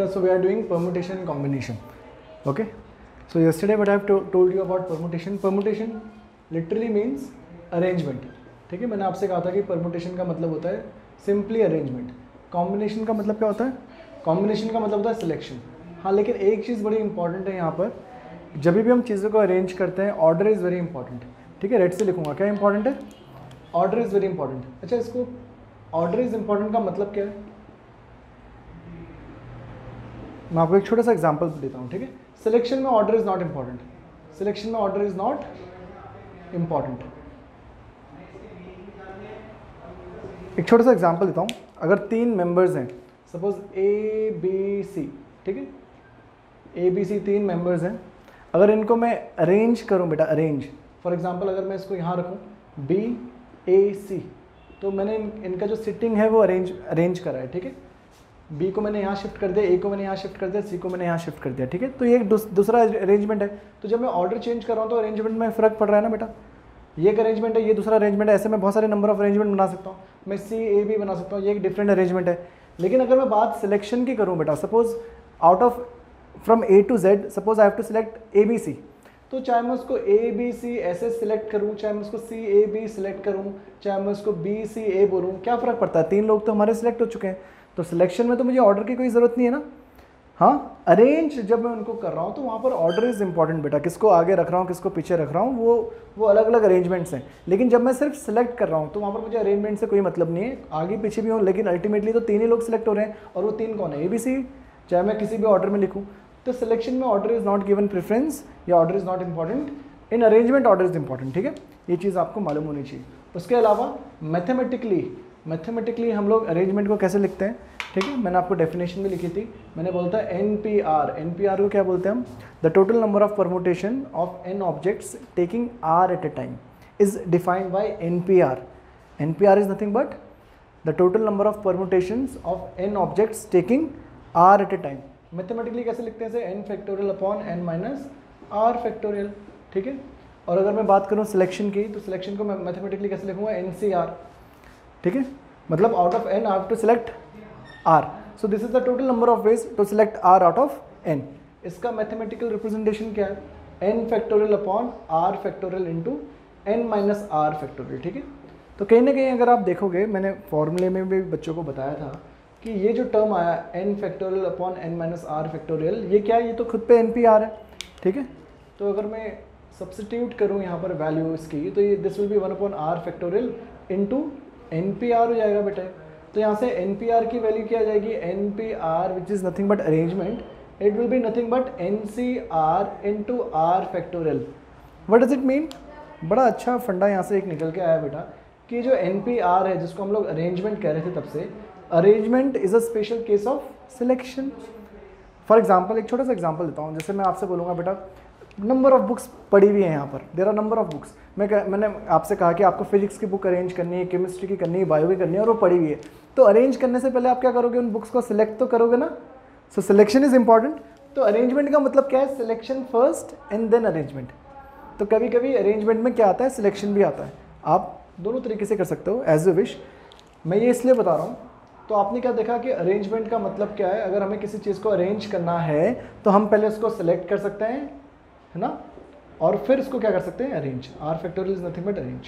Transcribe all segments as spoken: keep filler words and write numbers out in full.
uh, so we are doing permutation and combination. Okay, so yesterday what I have to, told you about permutation. Permutation literally means arrangement. ठीक है, मैंने आपसे कहा था कि permutation का मतलब होता है simply arrangement. Combination का मतलब क्या होता है? Combination का मतलब होता है selection. हाँ, लेकिन एक चीज़ बड़ी इंपॉर्टेंट है यहाँ पर, जब भी हम चीज़ों को अरेंज करते हैं ऑर्डर इज़ वेरी इंपॉर्टेंट. ठीक है, रेड से लिखूंगा, क्या इंपॉर्टेंट है? Order is very important. अच्छा, इसको ऑर्डर इज़ इंपॉर्टेंट का मतलब क्या है? मैं आपको एक छोटा सा एग्जांपल देता हूँ. ठीक है, सिलेक्शन में order is not important. Selection में ऑर्डर इज़ नॉट इम्पॉर्टेंट. एक छोटा सा एग्जांपल देता हूँ. अगर तीन मेंबर्स हैं, सपोज ए बी सी, ठीक है, ए बी सी तीन मेंबर्स हैं. अगर इनको मैं अरेंज करूँ बेटा, अरेंज, फॉर एग्जांपल अगर मैं इसको यहाँ रखूँ बी ए सी, तो मैंने इन, इनका जो सिटिंग है वो अरेंज अरेंज करा है. ठीक है, बी को मैंने यहाँ शिफ्ट कर दिया, ए को मैंने यहाँ शिफ्ट कर दिया, सी को मैंने यहाँ शिफ्ट कर दिया. ठीक है, तो ये एक दूसरा अरेंजमेंट है. तो जब मैं ऑर्डर चेंज कर रहा हूँ तो अरेंजमेंट में फ़र्क पड़ रहा है ना बेटा. ये एक अरेंजमेंट है, ये दूसरा अरेंजमेंट है. ऐसे मैं बहुत सारे नंबर ऑफ अरेंजमेंट बना सकता हूँ. मैं सी ए बी बना सकता हूँ, ये एक डिफरेंट अरेंजमेंट है. लेकिन अगर मैं बात सिलेक्शन की करूँ बेटा, suppose out of from A to Z, suppose I have to select A B C, तो चाहे मैं उसको ए बी सी ऐसे सिलेक्ट करूँ, चाहे मैं उसको सी ए बी सिलेक्ट करूँ, चाहे मैं उसको बी सी ए बोलूँ, क्या फ़र्क पड़ता है? तीन लोग तो हमारे सिलेक्ट हो चुके हैं. तो सिलेक्शन में तो मुझे ऑर्डर की कोई ज़रूरत नहीं है ना. हाँ, अरेंज जब मैं उनको कर रहा हूँ तो वहाँ पर ऑर्डर इज़ इंपॉर्टेंट बेटा. किसको आगे रख रहा हूँ, किसको पीछे रख रहा हूँ, वो वो अलग अलग अरेंजमेंट्स हैं. लेकिन जब मैं सिर्फ सिलेक्ट कर रहा हूँ तो वहाँ पर मुझे अरेंजमेंट से कोई मतलब नहीं है, आगे पीछे भी हो, लेकिन अल्टीमेटली तो तीन ही लोग सिलेक्ट हो रहे हैं. और वो तीन कौन है? A B C. चाहे मैं किसी भी ऑर्डर में लिखूँ, तो सिलेक्शन में order is not given preference, या order is not important. In arrangement order is important. ठीक है, ये चीज़ आपको मालूम होनी चाहिए. उसके अलावा मैथमेटिकली मैथमेटिकली हम लोग अरेंजमेंट को कैसे लिखते हैं? ठीक है, मैंने आपको डेफिनेशन भी लिखी थी. मैंने बोलता है N P R. N P R को क्या बोलते हैं हम? The total number of permutation of N objects taking R at a time is defined by N P R. N P R is nothing but the total number of permutations of N objects taking R at a time. Mathematically कैसे लिखते हैं? N factorial upon N minus R factorial. ठीक है, और अगर मैं बात करूँ सिलेक्शन की, तो सिलेक्शन को मैं मैथमेटिकली कैसे लिखूँगा? N C R. ठीक है, मतलब out of N I have to select R. So this is the total number of ways to select R out of n. इसका मैथमेटिकल रिप्रेजेंटेशन क्या है? n factorial upon r factorial into n minus R factorial. ठीक है, तो कहीं ना कहीं अगर आप देखोगे, मैंने फॉर्मूले में भी बच्चों को बताया था कि ये जो टर्म आया n factorial upon n minus R factorial, ये क्या है? ये तो खुद पे n पी आर है. ठीक है, तो अगर मैं सब्सटीट्यूट करूँ यहाँ पर वैल्यू इसकी, तो ये this will be one upon R factorial into N P R हो जाएगा बेटा. तो यहाँ से एन पी आर की वैल्यू क्या आ जाएगी? N P R which is nothing but arrangement, it will be nothing but N C R into R factorial. What does it mean? बड़ा अच्छा फंडा यहाँ से एक निकल के आया बेटा कि जो एन पी आर है, जिसको हम लोग अरेंजमेंट कह रहे थे तब से, arrangement is a special case of selection. For example एक छोटा सा एग्जाम्पल देता हूँ. जैसे मैं आपसे बोलूँगा बेटा नंबर ऑफ बुक्स पड़ी हुई हैं यहाँ पर, there are number of books. मैं मैंने आपसे कहा कि आपको फिजिक्स की बुक अरेंज करनी है, केमिस्ट्री की करनी है, बायो की करनी है, और वो पड़ी हुई है. तो अरेंज करने से पहले आप क्या करोगे? उन बुक्स को सिलेक्ट तो करोगे ना. So selection is important. तो अरेंजमेंट का मतलब क्या है? Selection first and then arrangement. तो कभी कभी अरेंजमेंट में क्या आता है? सिलेक्शन भी आता है. आप दोनों तरीके से कर सकते हो, एज यू विश. मैं ये इसलिए बता रहा हूँ. तो आपने क्या देखा कि अरेंजमेंट का मतलब क्या है? अगर हमें किसी चीज़ को अरेंज करना है तो हम पहले उसको सिलेक्ट कर सकते हैं, है ना, और फिर इसको क्या कर सकते हैं? Arrange. R factorial is nothing but arrange.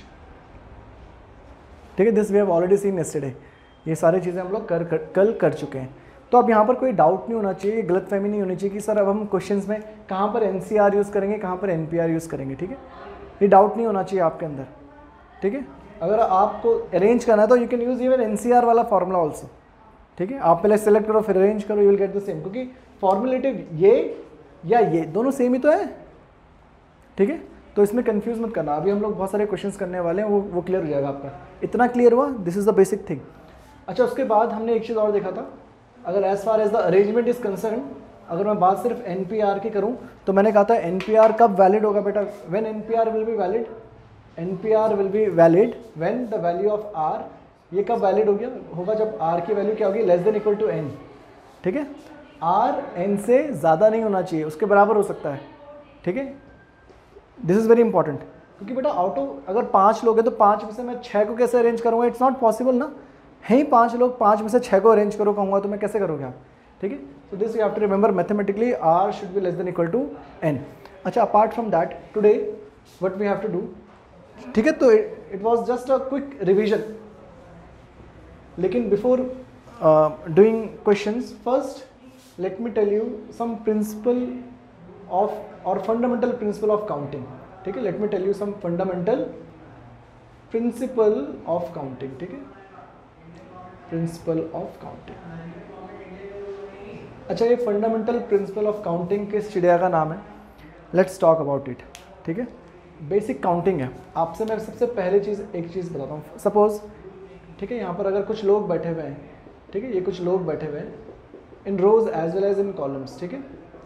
ठीक है, this we have already seen yesterday. ये सारी चीज़ें हम लोग कर, कर कल कर चुके हैं. तो अब यहाँ पर कोई डाउट नहीं होना चाहिए, गलतफहमी नहीं होनी चाहिए कि सर अब हम क्वेश्चंस में कहाँ पर एन सी आर यूज़ करेंगे, कहाँ पर एन पी आर यूज़ करेंगे. ठीक है, ये डाउट नहीं होना चाहिए आपके अंदर. ठीक है, अगर आपको अरेंज करना है तो you can use even N C R वाला फॉर्मूला ऑल्सो. ठीक है, आप पहले सेलेक्ट करो फिर अरेंज करो, you will get the same, क्योंकि फॉर्मुलेटिव ये या ये दोनों सेम ही तो है. ठीक है, तो इसमें कंफ्यूज मत करना. अभी हम लोग बहुत सारे क्वेश्चंस करने वाले हैं, वो वो क्लियर हो जाएगा आपका. इतना क्लियर हुआ? This is the basic thing. अच्छा, उसके बाद हमने एक चीज़ और देखा था. अगर as far as the arrangement is concern, अगर मैं बात सिर्फ एन पी आर की करूँ, तो मैंने कहा था एन पी आर कब वैलिड होगा बेटा? When N P R will be valid. N P R will be valid when the value of R, ये कब वैलिड हो गया होगा? जब आर की वैल्यू क्या होगी? Less than equal to N. ठीक है, आर एन से ज़्यादा नहीं होना चाहिए, उसके बराबर हो सकता है. ठीक है, दिस इज़ वेरी इंपॉर्टेंट. क्योंकि बेटा आउट ऑफ अगर पाँच लोग हैं तो पाँच में से मैं छः को कैसे अरेंज करूँगा? इट्स नॉट पॉसिबल ना. है ही पाँच लोग, पाँच में से छः को अरेंज करो कहूँगा तो मैं कैसे करोगे आप? ठीक है। So this you have to remember mathematically R should be less than equal to N. अच्छा, apart from that today what we have to do, ठीक है, तो it was just a quick revision, लेकिन before doing questions first let me tell you some principle of और fundamental principle of counting, ठीक है। Let me tell you some fundamental principle of counting, ठीक है, principal of counting. अच्छा, ये fundamental principle of counting किस चिड़िया का नाम है? लेट्स टॉक अबाउट इट, ठीक है। बेसिक काउंटिंग है। आपसे मैं सबसे पहले चीज़ एक चीज़ बताता हूँ। सपोज, ठीक है, यहाँ पर अगर कुछ लोग बैठे हुए हैं, ठीक है, ये कुछ लोग बैठे हुए हैं in rows as well as in columns, ठीक है।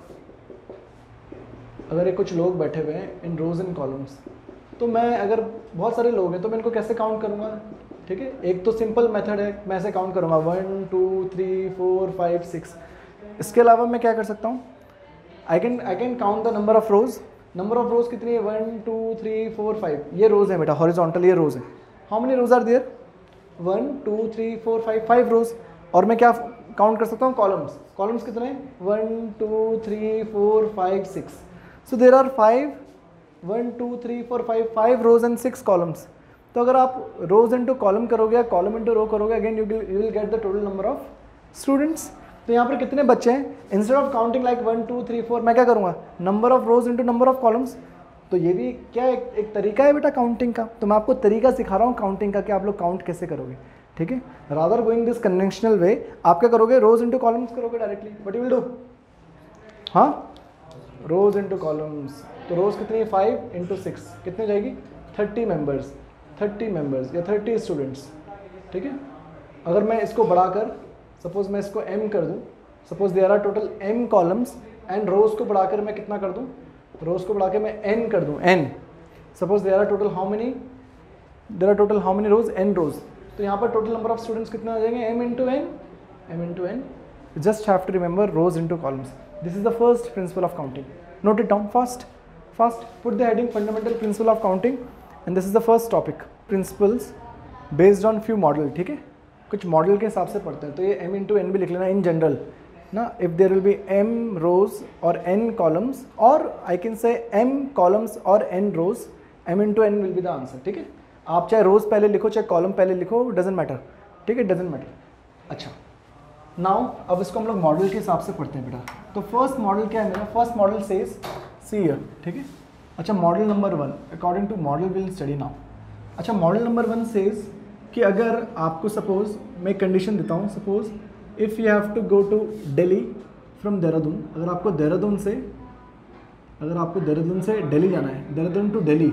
अगर ये कुछ लोग बैठे हुए हैं इन रोज इन कॉलम्स, तो मैं अगर बहुत सारे लोग हैं तो मैं इनको कैसे काउंट करूँगा, ठीक है। एक तो सिंपल मेथड है, मैं ऐसे काउंट करूँगा one two three four five six. इसके अलावा मैं क्या कर सकता हूँ, I can I can count the number of rows. Number of rows कितनी है? One two three four five. ये रोज है बेटा, हॉरिजॉन्टल ये रोज है। How many rows are there? One two three four five, five rows. और मैं क्या काउंट कर सकता हूँ? कॉलम्स। कॉलम्स कितने हैं? One two three four five six. So there are five, one two three four five, five rows and six columns. तो अगर आप रोज इंटू कॉलम करोगे या कॉलम इंटू रो करोगे, again you you will get the total number of students. तो यहाँ पर कितने बच्चे हैं? Instead of counting like one two three four, मैं क्या करूँगा? Number of rows into number of columns. तो ये भी क्या एक, एक तरीका है बेटा काउंटिंग का। तो मैं आपको तरीका सिखा रहा हूँ काउंटिंग का कि आप लोग काउंट कैसे करोगे, ठीक है। Rather going this conventional way, आप क्या करोगे? रोज इंटू कॉलम्स करोगे directly. What you will do? हाँ, रोज इंटू कॉलम्स। तो रोज कितनी है? फाइव इंटू सिक्स कितनी हो जाएगी? थर्टी मेंबर्स, थर्टी मेंबर्स या थर्टी स्टूडेंट्स, ठीक है। अगर मैं इसको बढ़ाकर, सपोज मैं इसको m कर दूं, suppose there are total m columns and rows को बढ़ाकर मैं कितना कर दूं? रोज को बढ़ा के मैं n कर दूं, n। Suppose there are total how many, there are total how many rows? n rows. तो यहाँ पर टोटल नंबर ऑफ स्टूडेंट्स कितना आ जाएंगे? m into N, m into N. Just have to remember rows into columns. This is the first principle of counting. Note it down fast fast. Put the heading fundamental principle of counting and this is the first topic, principles based on few model, ठीक है। कुछ model के हिसाब से पढ़ते हैं, तो ये m इंटू एन भी लिख लेना इन जनरल ना। If there will be m rows और n कॉलम्स, और I can say m columns और n rows, m into N will be the answer, ठीक है। आप चाहे रोज पहले लिखो चाहे कॉलम पहले लिखो, डजेंट मैटर, ठीक है, डजेंट मैटर। अच्छा, नाउ अब इसको हम लोग मॉडल के हिसाब से पढ़ते हैं बेटा। तो फर्स्ट मॉडल क्या है मेरा? First model says see here, ठीक है। अच्छा, model number one, according to model will study now. अच्छा, मॉडल नंबर वन सेज कि अगर आपको सपोज मैं कंडीशन देता हूँ, suppose if you have to go to Delhi from Dehradun, अगर आपको देहरादून से अगर आपको देहरादून से दिल्ली जाना है, देहरादून टू दिल्ली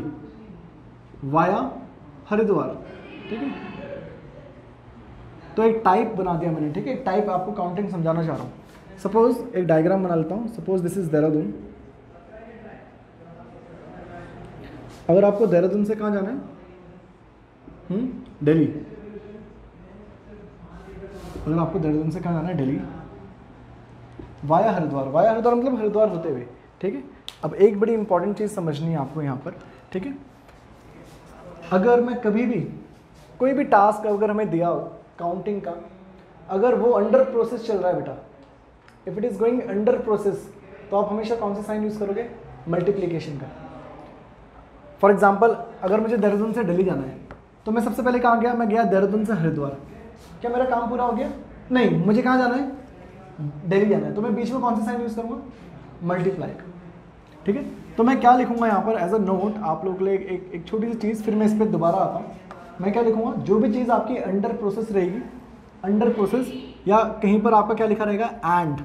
वाया हरिद्वार, ठीक है। तो एक टाइप बना दिया मैंने, ठीक है। एक टाइप आपको काउंटिंग समझाना चाह रहा हूँ। सपोज एक डायग्राम बना लेता हूँ। Suppose this is Dehradun. अगर आपको देहरादून से कहाँ जाना है? हम्म दिल्ली। अगर आपको देहरादून से कहाँ जाना है? दिल्ली वाया हरिद्वार। वाया हरिद्वार मतलब हरिद्वार होते हुए, ठीक है। अब एक बड़ी इंपॉर्टेंट चीज़ समझनी है आपको यहाँ पर, ठीक है। अगर मैं कभी भी कोई भी टास्क अगर हमें दिया हो काउंटिंग का, अगर वो अंडर प्रोसेस चल रहा है बेटा, if it is going under process, तो आप हमेशा कौन सा साइन यूज़ करोगे? मल्टीप्लिकेशन का। फॉर एग्जाम्पल, अगर मुझे देहरादून से दिल्ली जाना है, तो मैं सबसे पहले कहाँ गया? मैं गया देहरादून से हरिद्वार। क्या मेरा काम पूरा हो गया? नहीं, मुझे कहाँ जाना है? दिल्ली जाना है। तो मैं बीच में कौन सा साइन यूज़ करूँगा? मल्टीप्लाई का, ठीक है। तो मैं क्या लिखूँगा यहाँ पर एज अ नोट आप लोगों के लिए? एक एक छोटी सी चीज़, फिर मैं इस पर दोबारा आता हूँ। मैं क्या लिखूँगा? जो भी चीज़ आपकी अंडर प्रोसेस रहेगी, अंडर प्रोसेस, या कहीं पर आपका क्या लिखा रहेगा? एंड।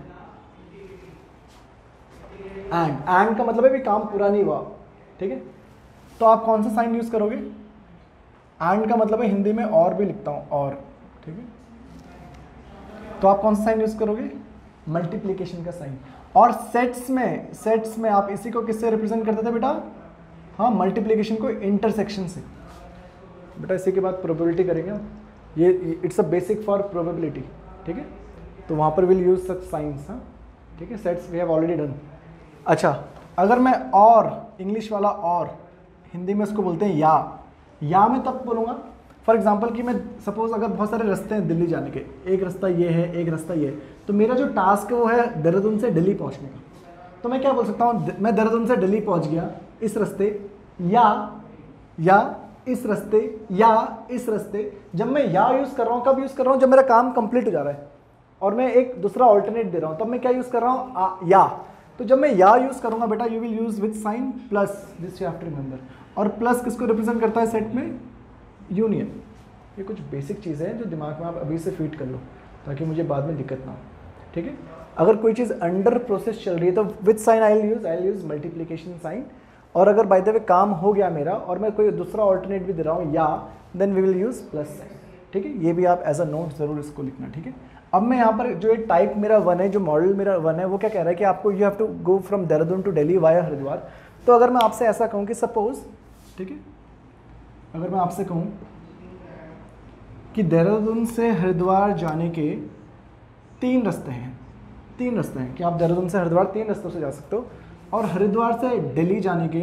एंड एंड का मतलब है भी काम पूरा नहीं हुआ, ठीक है। तो आप कौन सा साइन यूज़ करोगे? एंड का मतलब है हिंदी में और भी लिखता हूँ, और, ठीक है। तो आप कौन सा साइन यूज़ करोगे? मल्टीप्लिकेशन का साइन। और सेट्स में सेट्स में आप इसी को किससे रिप्रेजेंट करते थे बेटा? हाँ, मल्टीप्लिकेशन को इंटरसेक्शन से। बेटा इसी के बाद प्रोबेबिलिटी करेंगे, ये it's a basic for probability, ठीक है। तो वहाँ पर विल यूज सच साइंस, हाँ, ठीक है। Sets we have already done. अच्छा, अगर मैं और, इंग्लिश वाला और, हिंदी में उसको बोलते हैं या। या मैं तब बोलूँगा, फॉर एग्जाम्पल कि मैं सपोज अगर बहुत सारे रास्ते हैं दिल्ली जाने के, एक रास्ता ये है, एक रास्ता ये है, तो मेरा जो टास्क है वो है देहरादून से दिल्ली पहुंचने का। तो मैं क्या बोल सकता हूँ, मैं देहरादून से दिल्ली पहुंच गया इस रास्ते, या या इस रास्ते, या इस रास्ते। जब मैं या यूज़ कर रहा हूँ, कब यूज़ कर रहा हूँ, जब मेरा काम कंप्लीट हो जा रहा है और मैं एक दूसरा ऑल्टरनेट दे रहा हूँ, तब मैं क्या यूज़ कर रहा हूँ, या। तो जब मैं या यूज़ करूँगा बेटा, you will use with sign plus, this you have to remember. और प्लस किसको रिप्रेजेंट करता है सेट में, यूनियन। ये कुछ बेसिक चीज़ें हैं जो दिमाग में आप अभी से फीड कर लो ताकि मुझे बाद में दिक्कत ना हो, ठीक है। अगर कोई चीज़ अंडर प्रोसेस चल रही है तो with sign I will use I will use multiplication sign. और अगर बाय द वे काम हो गया मेरा और मैं कोई दूसरा ऑल्टरनेट भी दे रहा हूँ, या, then we will use plus sign, ठीक है। ये भी आप एज अ नोट ज़रूर इसको लिखना, ठीक है। अब मैं यहाँ पर जो ये टाइप मेरा वन है, जो मॉडल मेरा वन है, वो क्या कह रहा है कि आपको you have to go from Dehradun to Delhi via Haridwar. तो अगर मैं आपसे ऐसा कहूँ कि सपोज, ठीक है, अगर मैं आपसे कहूँ कि देहरादून से हरिद्वार जाने के तीन रास्ते हैं, तीन रास्ते हैं कि आप देहरादून से हरिद्वार तीन रास्तों से जा सकते हो, और हरिद्वार से दिल्ली जाने के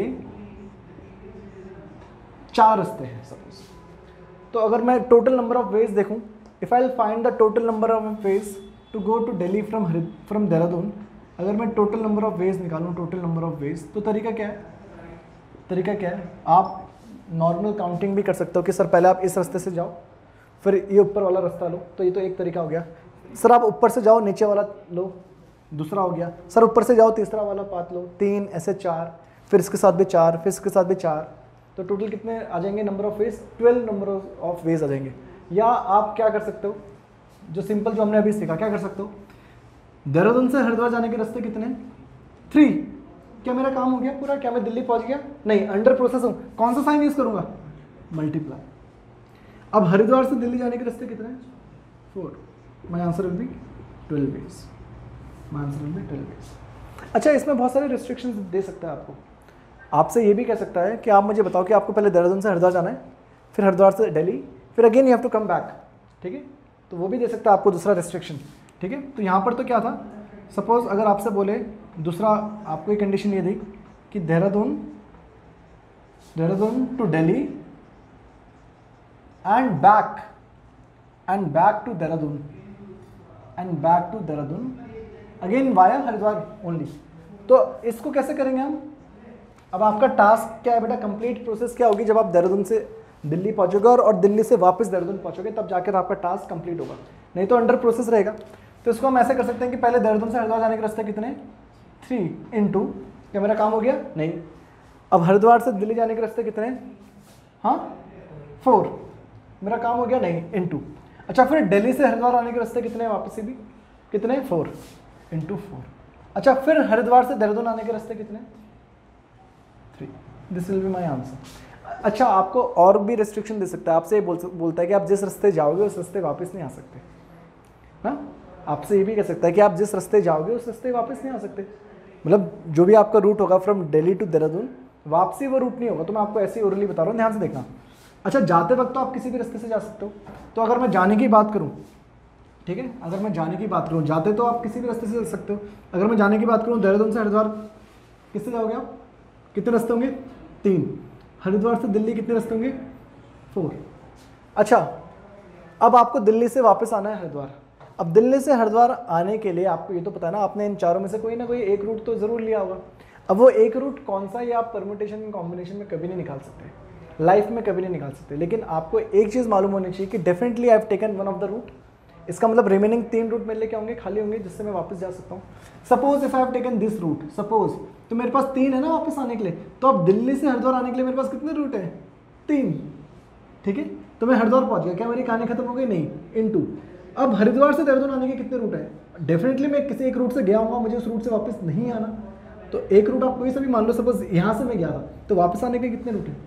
चार रास्ते हैं सपोज। तो अगर मैं टोटल नंबर ऑफ वेज देखूं, if I will find the total number of ways to go to Delhi from from Dehradun, अगर मैं टोटल नंबर ऑफ वेज निकालूं, टोटल नंबर ऑफ वेज, तो तरीका क्या है, तरीका क्या है, आप नॉर्मल काउंटिंग भी कर सकते हो कि सर पहले आप इस रास्ते से जाओ, फिर ये ऊपर वाला रास्ता लो, तो ये तो एक तरीका हो गया। सर आप ऊपर से जाओ नीचे वाला लो, दूसरा हो गया। सर ऊपर से जाओ तीसरा वाला पाथ लो, तीन, ऐसे चार, फिर इसके साथ भी चार, फिर इसके साथ भी चार, तो टोटल कितने आ जाएंगे number of ways, twelve number of ways आ जाएंगे। या आप क्या कर सकते हो, जो सिंपल जो हमने अभी सीखा, क्या कर सकते हो, देहरादून से हरिद्वार जाने के रास्ते कितने, थ्री। क्या मेरा काम हो गया पूरा, क्या मैं दिल्ली पहुंच गया, नहीं, अंडर प्रोसेस हूँ। कौन सा साइन यूज़ करूँगा, मल्टीप्लाई। अब हरिद्वार से दिल्ली जाने के रास्ते कितने, four. My answer will be twelve ways, my answer will be twelve ways. अच्छा, इसमें बहुत सारे रिस्ट्रिक्शंस दे सकता है आपको। आपसे ये भी कह सकता है कि आप मुझे बताओ कि आपको पहले देहरादून से हरिद्वार जाना है, फिर हरिद्वार से दिल्ली, फिर again you have to come back, ठीक है। तो वो भी दे सकता है आपको दूसरा रिस्ट्रिक्शन, ठीक है। तो यहाँ पर तो क्या था, सपोज अगर आपसे बोले दूसरा, आपको एक कंडीशन ये दी कि Dehradun Dehradun to Delhi and back and back to Dehradun and back to Dehradun again via Haridwar only. तो इसको कैसे करेंगे हम, अब आपका टास्क क्या है बेटा, कंप्लीट प्रोसेस क्या होगी, जब आप देहरादून से दिल्ली पहुंचोगे और, और दिल्ली से वापस देहरादून पहुंचोगे, तब जाकर आपका टास्क कंप्लीट होगा, नहीं तो अंडर प्रोसेस रहेगा। तो इसको हम ऐसे कर सकते हैं कि पहले देहरादून से हरिद्वार जाने के रास्ते कितने, थ्री इंटू, क्या मेरा काम हो गया, नहीं। अब हरिद्वार से दिल्ली जाने के रास्ते कितने, हाँ, फोर, मेरा काम हो गया, नहीं, इंटू। अच्छा, फिर दिल्ली से हरिद्वार आने के रास्ते कितने, वापस से भी कितने, फोर इंटू फोर। अच्छा, फिर हरिद्वार से देहरादून आने के रास्ते कितने, three. This will be my answer. अच्छा, आपको और भी रेस्ट्रिक्शन दे सकता है, आपसे ये बोल बोलता है कि आप जिस रास्ते जाओगे उस रास्ते वापस नहीं आ सकते, हाँ। आपसे ये भी कह सकता है कि आप जिस रास्ते जाओगे उस रास्ते वापस नहीं आ सकते, मतलब जो भी आपका रूट होगा फ्रॉम दिल्ली टू देहरादून, वापसी वो रूट नहीं होगा। तो मैं आपको ऐसे ही ओरली बता रहा हूँ, ध्यान से देखना। अच्छा, जाते वक्त तो आप किसी भी रास्ते से जा सकते हो। तो अगर मैं जाने की बात करूँ, ठीक है, अगर मैं जाने की बात करूँ, जाते तो आप किसी भी रास्ते से जा सकते हो। अगर मैं जाने की बात करूँ, देहरादून से हरिद्वार किससे जाओगे आप, कितने रास्ते होंगे, तीन। हरिद्वार से दिल्ली कितने रास्ते होंगे, फोर। अच्छा, अब आपको दिल्ली से वापस आना है हरिद्वार। अब दिल्ली से हरिद्वार आने के लिए आपको ये तो पता है ना, आपने इन चारों में से कोई ना कोई एक रूट तो ज़रूर लिया होगा। अब वो एक रूट कौन सा, ये आप परम्यूटेशन एंड कॉम्बिनेशन में कभी नहीं निकाल सकते, लाइफ में कभी नहीं निकाल सकते। लेकिन आपको एक चीज़ मालूम होनी चाहिए कि definitely I have taken one of the route. इसका मतलब रिमेनिंग तीन रूट मेरे लिए क्या होंगे, खाली होंगे, जिससे मैं वापस जा सकता हूँ। Suppose if I have taken this route, suppose, तो मेरे पास तीन है ना वापस आने के लिए। तो अब दिल्ली से हरिद्वार आने के लिए मेरे पास कितने रूट हैं, तीन, ठीक है। तो मैं हरिद्वार पहुँच गया, क्या मेरी कहानी खत्म हो गई, नहीं, इन टू। अब हरिद्वार से देहरादून आने के कितने रूट हैं, डेफिनेटली मैं किसी एक रूट से गया हूँ, मुझे उस रूट से वापस नहीं आना। तो एक रूट आप कोई सा भी मान लो, सपोज यहाँ से मैं गया था, तो वापस आने के कितने रूट हैं।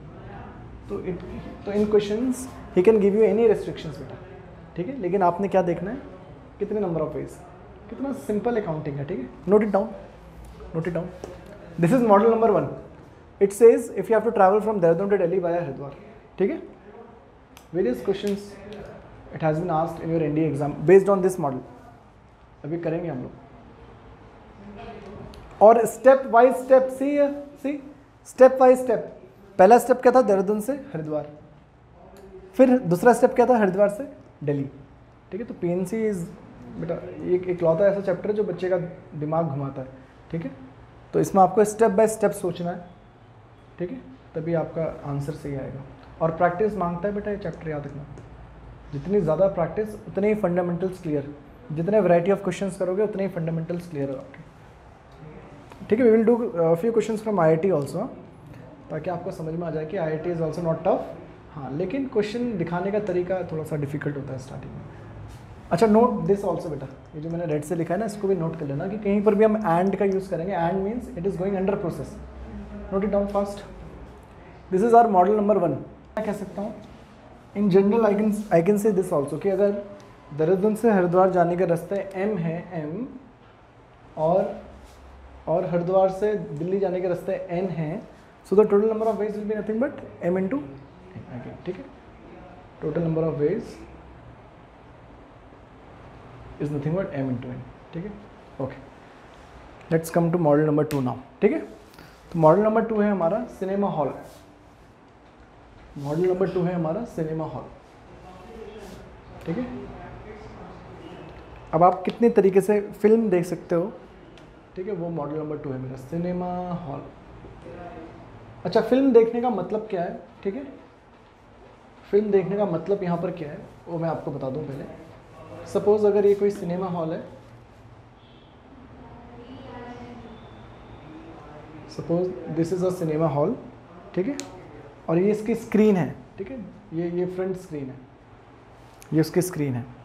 तो इट तो in questions he can give you any restrictions बेटा, ठीक है। लेकिन आपने क्या देखना है, कितने नंबर ऑफ वेज, कितना सिंपल अकाउंटिंग है, ठीक है। Note it down, note it down. This is model number one. It says if you have to travel from Dehradun to Delhi via Haridwar, ठीक है। Various questions it has been asked in your NDA exam based on this model. अभी करेंगे हम लोग, और step wise step, see see step wise step. पहला step क्या था, देहरादून से हरिद्वार, फिर दूसरा स्टेप क्या था, हरिद्वार से दिल्ली, ठीक है। तो पीएनसी इज बेटा एक इकलौता ऐसा चैप्टर है जो बच्चे का दिमाग घुमाता है, ठीक है। तो इसमें आपको स्टेप बाय स्टेप सोचना है, ठीक है, तभी आपका आंसर सही आएगा। और प्रैक्टिस मांगता है बेटा ये चैप्टर, याद रखना। जितनी ज़्यादा प्रैक्टिस उतने ही फंडामेंटल्स क्लियर, जितने वैरायटी ऑफ क्वेश्चंस करोगे उतने ही फंडामेंटल्स क्लियर हो आपके, ठीक है। We will do few questions from IIT also, ताकि आपको समझ में आ जाए कि IIT is also not tough. हाँ, लेकिन क्वेश्चन दिखाने का तरीका थोड़ा सा डिफिकल्ट होता है स्टार्टिंग में। अच्छा, नोट दिस ऑल्सो बेटा, ये जो मैंने रेड से लिखा है ना, इसको भी नोट कर लेना कि कहीं पर भी हम एंड का यूज़ करेंगे, and means it is going under process. Note it down fast. This is our model number one. मैं कह सकता हूँ in general I can I can say this also कि अगर देहरादून से हरिद्वार जाने का रास्ता एम है, एम, और और हरिद्वार से दिल्ली जाने के रास्ते एन है, so the total number of ways will be nothing but m into, ठीक है। Total number of ways is nothing but m into n, ठीक है। Okay, let's come to model number two now, ठीक है। तो model number two है हमारा cinema hall. Model number two है हमारा सिनेमा हॉल, ठीक है। अब आप कितने तरीके से फिल्म देख सकते हो, ठीक है, वो मॉडल नंबर टू है मेरा, सिनेमा हॉल। अच्छा, फिल्म देखने का मतलब क्या है, ठीक है। फिल्म देखने का मतलब यहाँ पर क्या है वो मैं आपको बता दूँ पहले। सपोज अगर ये कोई सिनेमा हॉल है, suppose this is a cinema hall, ठीक है, और ये इसकी स्क्रीन है, ठीक है, ये ये फ्रंट स्क्रीन है, ये उसकी स्क्रीन है।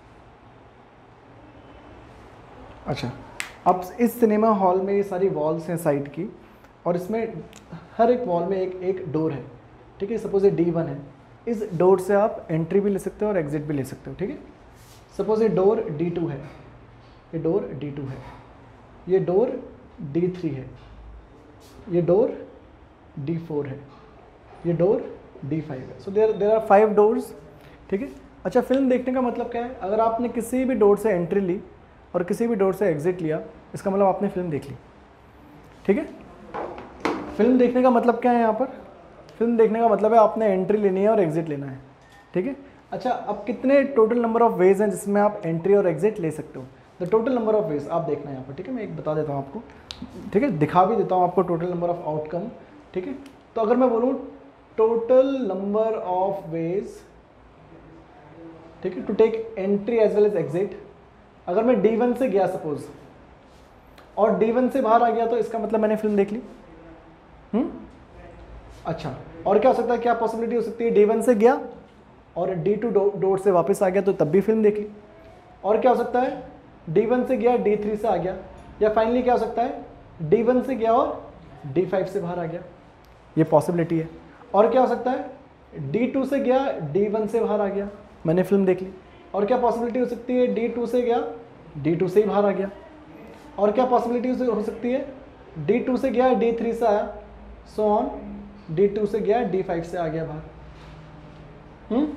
अच्छा, अब इस सिनेमा हॉल में ये सारी वॉल्स हैं साइड की, और इसमें हर एक वॉल में एक एक डोर है, ठीक है। सपोज ये डी वन है, इस डोर से आप एंट्री भी ले सकते हो और एग्जिट भी ले सकते हो, ठीक है। सपोज ये डोर डी टू है, ये डोर डी टू है, ये डोर डी थ्री है, ये डोर डी फोर है, ये डोर डी फाइव है। So there there are five doors, ठीक है। अच्छा, फिल्म देखने का मतलब क्या है? अगर आपने किसी भी डोर से एंट्री ली और किसी भी डोर से एग्जिट लिया, इसका मतलब आपने फिल्म देख ली, ठीक है। फिल्म देखने का मतलब क्या है यहाँ पर? फिल्म देखने का मतलब है आपने एंट्री लेनी है और एग्जिट लेना है, ठीक है। अच्छा, अब कितने टोटल नंबर ऑफ वेज हैं जिसमें आप एंट्री और एग्जिट ले सकते हो? The total number of ways आप देखना है यहाँ पर, ठीक है। मैं एक बता देता हूँ आपको, ठीक है, दिखा भी देता हूँ आपको टोटल नंबर ऑफ आउटकम, ठीक है। तो अगर मैं बोलूँ टोटल नंबर ऑफ वेज, ठीक है, to take entry as well as exit, अगर मैं डी वन से गया सपोज और डी वन से बाहर आ गया, तो इसका मतलब मैंने फिल्म देख ली। हम्म अच्छा, और क्या हो सकता है, क्या पॉसिबिलिटी हो सकती है? डी वन से गया और डी टू डोर से वापस आ गया, तो तब भी फिल्म देख ली। और क्या हो सकता है, डी वन से गया डी थ्री से आ गया, या फाइनली क्या हो सकता है, डी वन से गया और डी फाइव से बाहर आ गया, ये पॉसिबिलिटी है। और क्या हो सकता है, डी टू से गया डी वन से बाहर आ गया, मैंने फिल्म देख ली। और क्या पॉसिबिलिटी हो सकती है, डी टू से गया डी टू से ही बाहर आ गया। और क्या पॉसिबिलिटी हो सकती है, डी टू से गया डी थ्री से आया, सो ऑन, डी टू से गया डी फाइव से आ गया बाहर। हम्म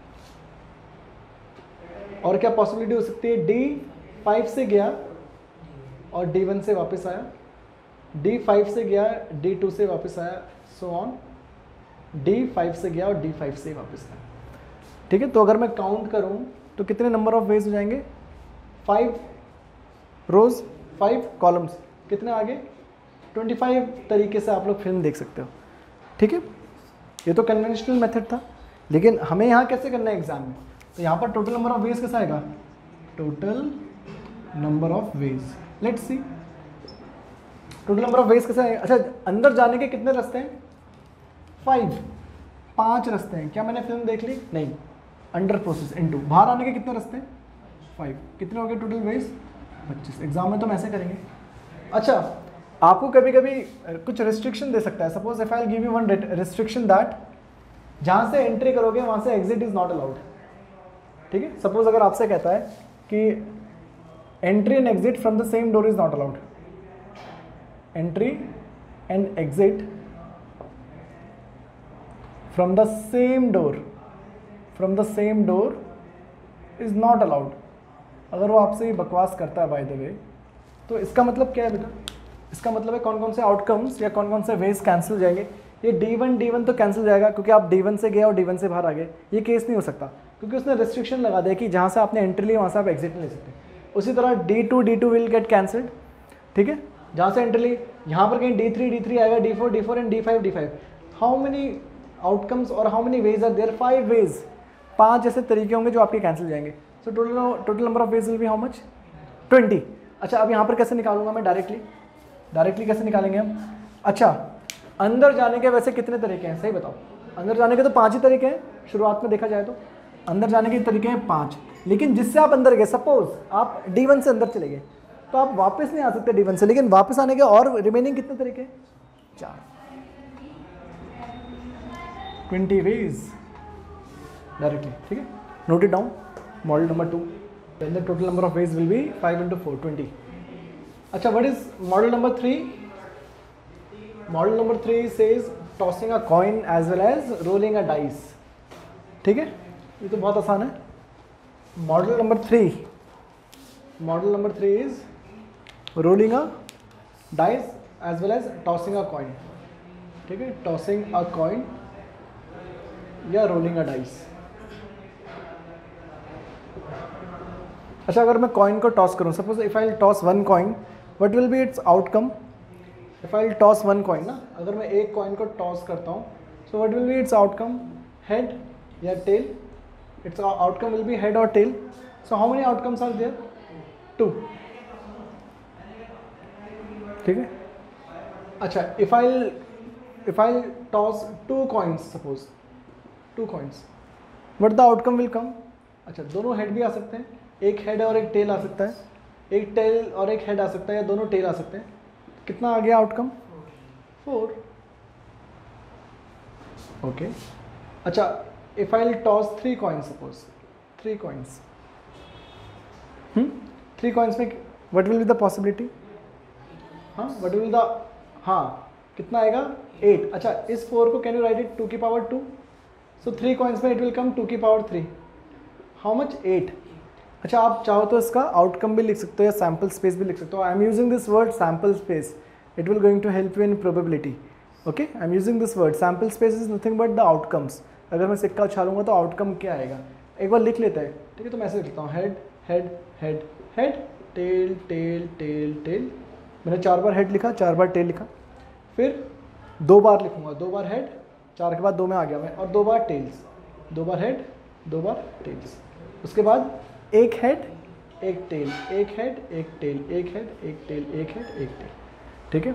और क्या पॉसिबिलिटी हो सकती है, डी फाइव से गया और डी वन से वापस आया, डी फाइव से गया डी टू से वापस आया, सो ऑन, डी फाइव से गया और डी फाइव से वापस आया, ठीक है। तो अगर मैं काउंट करूं तो कितने नंबर ऑफ वेज हो जाएंगे? फाइव रोज, फाइव कॉलम्स, कितने आगे? ट्वेंटी फाइव तरीके से आप लोग फिल्म देख सकते हो, ठीक है। ये तो कन्वेंशनल मेथड था, लेकिन हमें यहाँ कैसे करना है एग्जाम में? तो यहाँ पर टोटल नंबर ऑफ वेज कैसा आएगा? Total number of ways, let's see total number of ways कैसा आएगा। अच्छा, अंदर जाने के कितने रास्ते हैं? फाइव, पांच रास्ते हैं। क्या मैंने फिल्म देख ली? नहीं, अंडर प्रोसेस इनटू। बाहर आने के कितने रास्ते हैं? फाइव। कितने हो गए टोटल वेज? पच्चीस। एग्जाम में तो हम ऐसे करेंगे। अच्छा, आपको कभी कभी कुछ रिस्ट्रिक्शन दे सकता है। Suppose if I give you one restriction that जहाँ से एंट्री करोगे वहाँ से एग्जिट इज नॉट अलाउड, ठीक है। सपोज अगर आपसे कहता है कि entry and exit from the same door is not allowed, entry and exit from the same door from the same door is not allowed, अगर वो आपसे बकवास करता है बाय द वे, तो इसका मतलब क्या है बेटा? इसका मतलब है कौन कौन से आउटकम्स या कौन कौन से वेज कैंसिल जाएंगे। ये डी वन डी वन तो कैंसिल जाएगा क्योंकि आप डी वन से गए और डी वन से बाहर आ गए। ये केस नहीं हो सकता क्योंकि उसने रिस्ट्रिक्शन लगा दिया कि जहाँ से आपने एंट्री ली वहाँ से आप एग्जिट नहीं ले सकते। उसी तरह D two D two will get cancelled, ठीक है, जहाँ से एंटर ली, यहाँ पर कहीं डी थ्री डी थ्री आएगा, D four D four and D five D five. How many outcomes और how many ways are there? Five ways, पांच ऐसे तरीके होंगे जो आपके कैंसिल जाएंगे। So total total number of ways will be how much? Twenty. अच्छा, अब यहाँ पर कैसे निकालूंगा मैं डायरेक्टली? डायरेक्टली कैसे निकालेंगे हम? अच्छा, अंदर जाने के वैसे कितने तरीके हैं, सही बताओ? अंदर जाने के तो पांच ही तरीके हैं शुरुआत में देखा जाए तो, अंदर जाने के तरीके हैं पांच। लेकिन जिससे आप अंदर गए, सपोज आप डी वन से अंदर चले गए, तो आप वापस नहीं आ सकते डी वन से, लेकिन वापस आने के और रिमेनिंग कितने तरीके हैं? चार, ट्वेंटी वेज डायरेक्टली, ठीक है। Note it down. Model number two, then the total number of ways will be five into four, twenty. अच्छा, what is model number three? Model number three says tossing a coin as well as rolling a dice, ठीक है, ये तो बहुत आसान है। Model number three, model number three is rolling a dice as well as tossing a coin, ठीक है, tossing a coin या rolling a dice। अच्छा, अगर मैं कॉइन को टॉस करूं, suppose if I toss one coin, what will be its outcome? If I toss one coin ना, अगर मैं एक कॉइन को टॉस करता हूं, so what will be its outcome? Head या tail? Its outcome will be head और tail. So how many outcomes are there? Two, ठीक है। अच्छा, if I if I toss two coins, suppose two coins, what the outcome will कम? अच्छा, दोनों head भी आ सकते हैं, एक हेड और एक टेल आ सकता है, एक टेल और एक हेड आ सकता है, या दोनों टेल आ सकते हैं। कितना आ गया आउटकम? Four, okay. अच्छा, if I toss three coins, suppose three coins, hmm three coins में what will be the possibility? हाँ, व्हाट विल द, हाँ, कितना आएगा? एट। अच्छा, इस फोर को can you write it two की power two? So three coins में इट विल कम टू की power three. How much? Eight. अच्छा, आप चाहो तो इसका आउटकम भी लिख सकते हो या सैम्पल स्पेस भी लिख सकते हो। I am using this word sample space, it will going to help you in probability, okay. I am using this word sample space is nothing but the outcomes. अगर मैं सिक्का उछालूंगा तो आउटकम क्या आएगा? एक बार लिख लेता है, ठीक है, तो मैं ऐसे लिखता हूँ, head head head head, tail tail tail tail. मैंने चार बार हेड लिखा, चार बार टेल लिखा, फिर दो बार लिखूंगा, दो बार हेड, चार के बाद दो में आ गया मैं, और दो बार टेल्स, दो बार हेड, दो बार टेल्स। उसके बाद एक हेड एक टेल, एक हेड एक टेल, एक हेड एक टेल, एक हेड एक टेल, ठीक है।